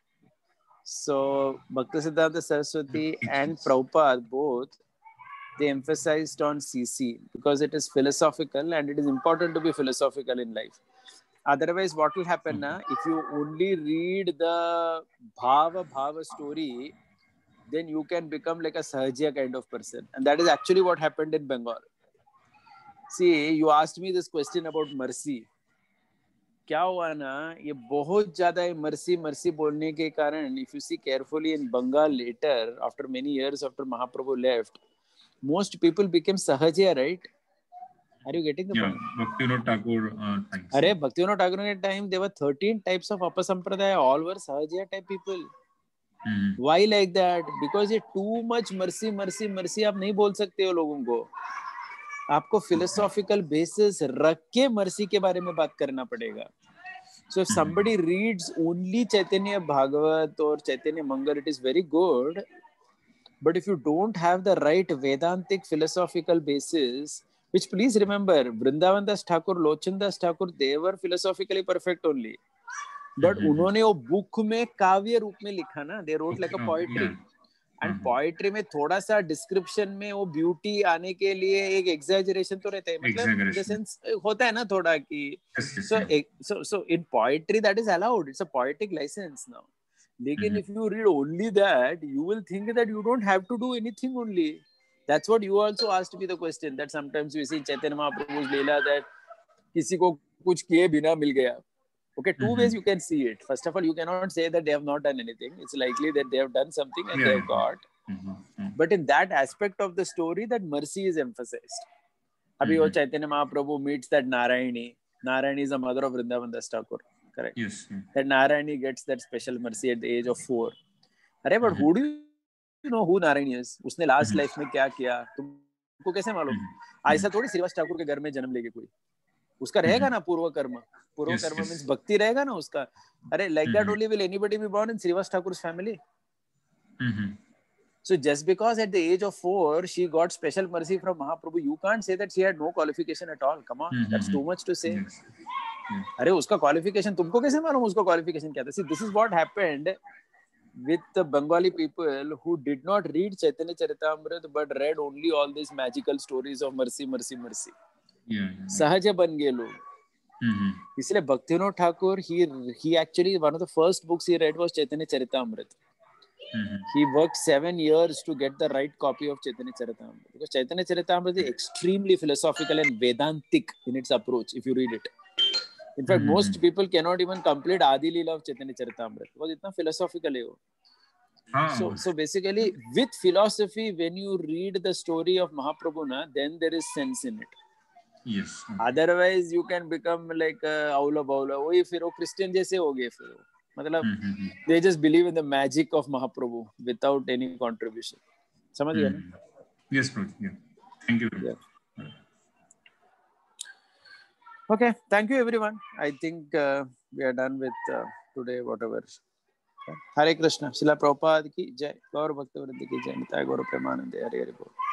So Bhaktisiddhanta Saraswati and Prabhupada both, they emphasized on C C because it is philosophical and it is important to be philosophical in life. Otherwise, what will happen na, if you only read the Bhava Bhava story, then you can become like a Sahajya kind of person. And that is actually what happened in Bengal. See, you asked me this question about mercy. क्या हुआ ना, ये बहुत ज्यादा mercy mercy बोलने के कारण, if you see carefully in Bengal later, after many years after Mahaprabhu left, most people became Sahajya, right? Are you getting the Yeah, point? Bhaktivinoda Thakur. Uh, thanks. अरे Bhaktivinoda Thakur के time there were thirteen types of Apasampradaya, all were Sahajya type people. Mhm. Why like that? Because ये too much mercy mercy mercy आप नहीं बोल सकते हो लोगों को. आपको philosophical basis रख के mercy के बारे में बात करना पड़ेगा. So if somebody reads only Chaitanya Bhagavat or Chaitanya Mangal, it is very good. But if you don't have the right Vedantic philosophical basis, which please remember, Vrindavan Das Thakur, Lochan Das Thakur, they were philosophically perfect only. But Mhm. उन्होंने वो book में काव्य रूप में लिखा ना, they wrote like a Okay, poetry. yeah. And Mhm. poetry में थोड़ा सा description में वो beauty आने के लिए एक exaggeration तो रहता है. मतलब in the Exaggeration. sense होता है ना थोड़ा कि Yes, yes, so yeah. so so in poetry that is allowed. It's a poetic license now. Lekin Mhm. if you read only that, you will think that you don't have to do anything only. That's what you also asked me the question, that sometimes we see Chaitanya Mahaprabhu's Leela that किसी को कुछ किए बिना मिल गया. Okay, two Mhm. ways you can see it. First of all, you cannot say that they have not done anything. It's likely that they have done something and Yeah, they have yeah. got. Mhm. Mhm. But in that aspect of the story, that mercy is emphasized. Abhi wo Mhm. Chaitanya Mahaprabhu meets that Narayani. Narayani is the mother of Vrindavan Das Thakur. correct? Yes. Yeah. That Narayani gets that special mercy at the age of four. अरे but Mhm. who do you know who Narayani is? उसने last Mhm. Life में क्या किया तुमको कैसे मालूम? Mhm. ऐसा थोड़ी श्रीवास ठाकुर के घर में जन्म लेके कोई उसका रहेगा ना पूर्व कर्म. पूर्व Yes, कर्म yes. मींस भक्ति रहेगा ना उसका. अरे like that Mhm. only will anybody be born in Srivas Thakur's family? Mhm. So just because at the age of four she got special mercy from Mahaprabhu, you can't say that she had no qualification at all. Come on, Mhm. that's too much to say. Yes. Yeah. अरे उसका qualification तुमको कैसे मालूम उसका qualification क्या था? See, this is what happened with the Bengali people who did not read Chaitanya Charitamrita but read only all these magical stories of mercy, mercy, mercy. Yeah. Yeah. सहज बन गए लोग. Mhm. इसलिए Bhaktivinod Thakur he he actually one of the first books he read was Chaitanya Charitamrita. Mhm. He worked seven years to get the right copy of Chaitanya Charitamrita because Chaitanya Charitamrita is extremely philosophical and Vedantic in its approach if you read it. In fact, Mhm. most people cannot even complete Adi Leela of Chaitanya Charitamrita because it's not philosophical. Ah. So, so basically, with philosophy, when you read the story of Mahaprabhu, na, then there is sense in it. Yes. Okay. Otherwise, you can become like aula baula. वही फिर वो Christian जैसे हो गए फिर वो. मतलब Mhm. they just believe in the magic of Mahaprabhu without any contribution. समझ गया ना? Mhm. Yes, bro. Yeah. Thank you. Yeah. Okay, thank you everyone. I think uh, we are done with uh, today whatever. Hare Krishna. Srila Prabhupada ki jai. Gaur Bhakta Vrinda ki jai. Nitai Gaur Premanande. Hare Hare Bol.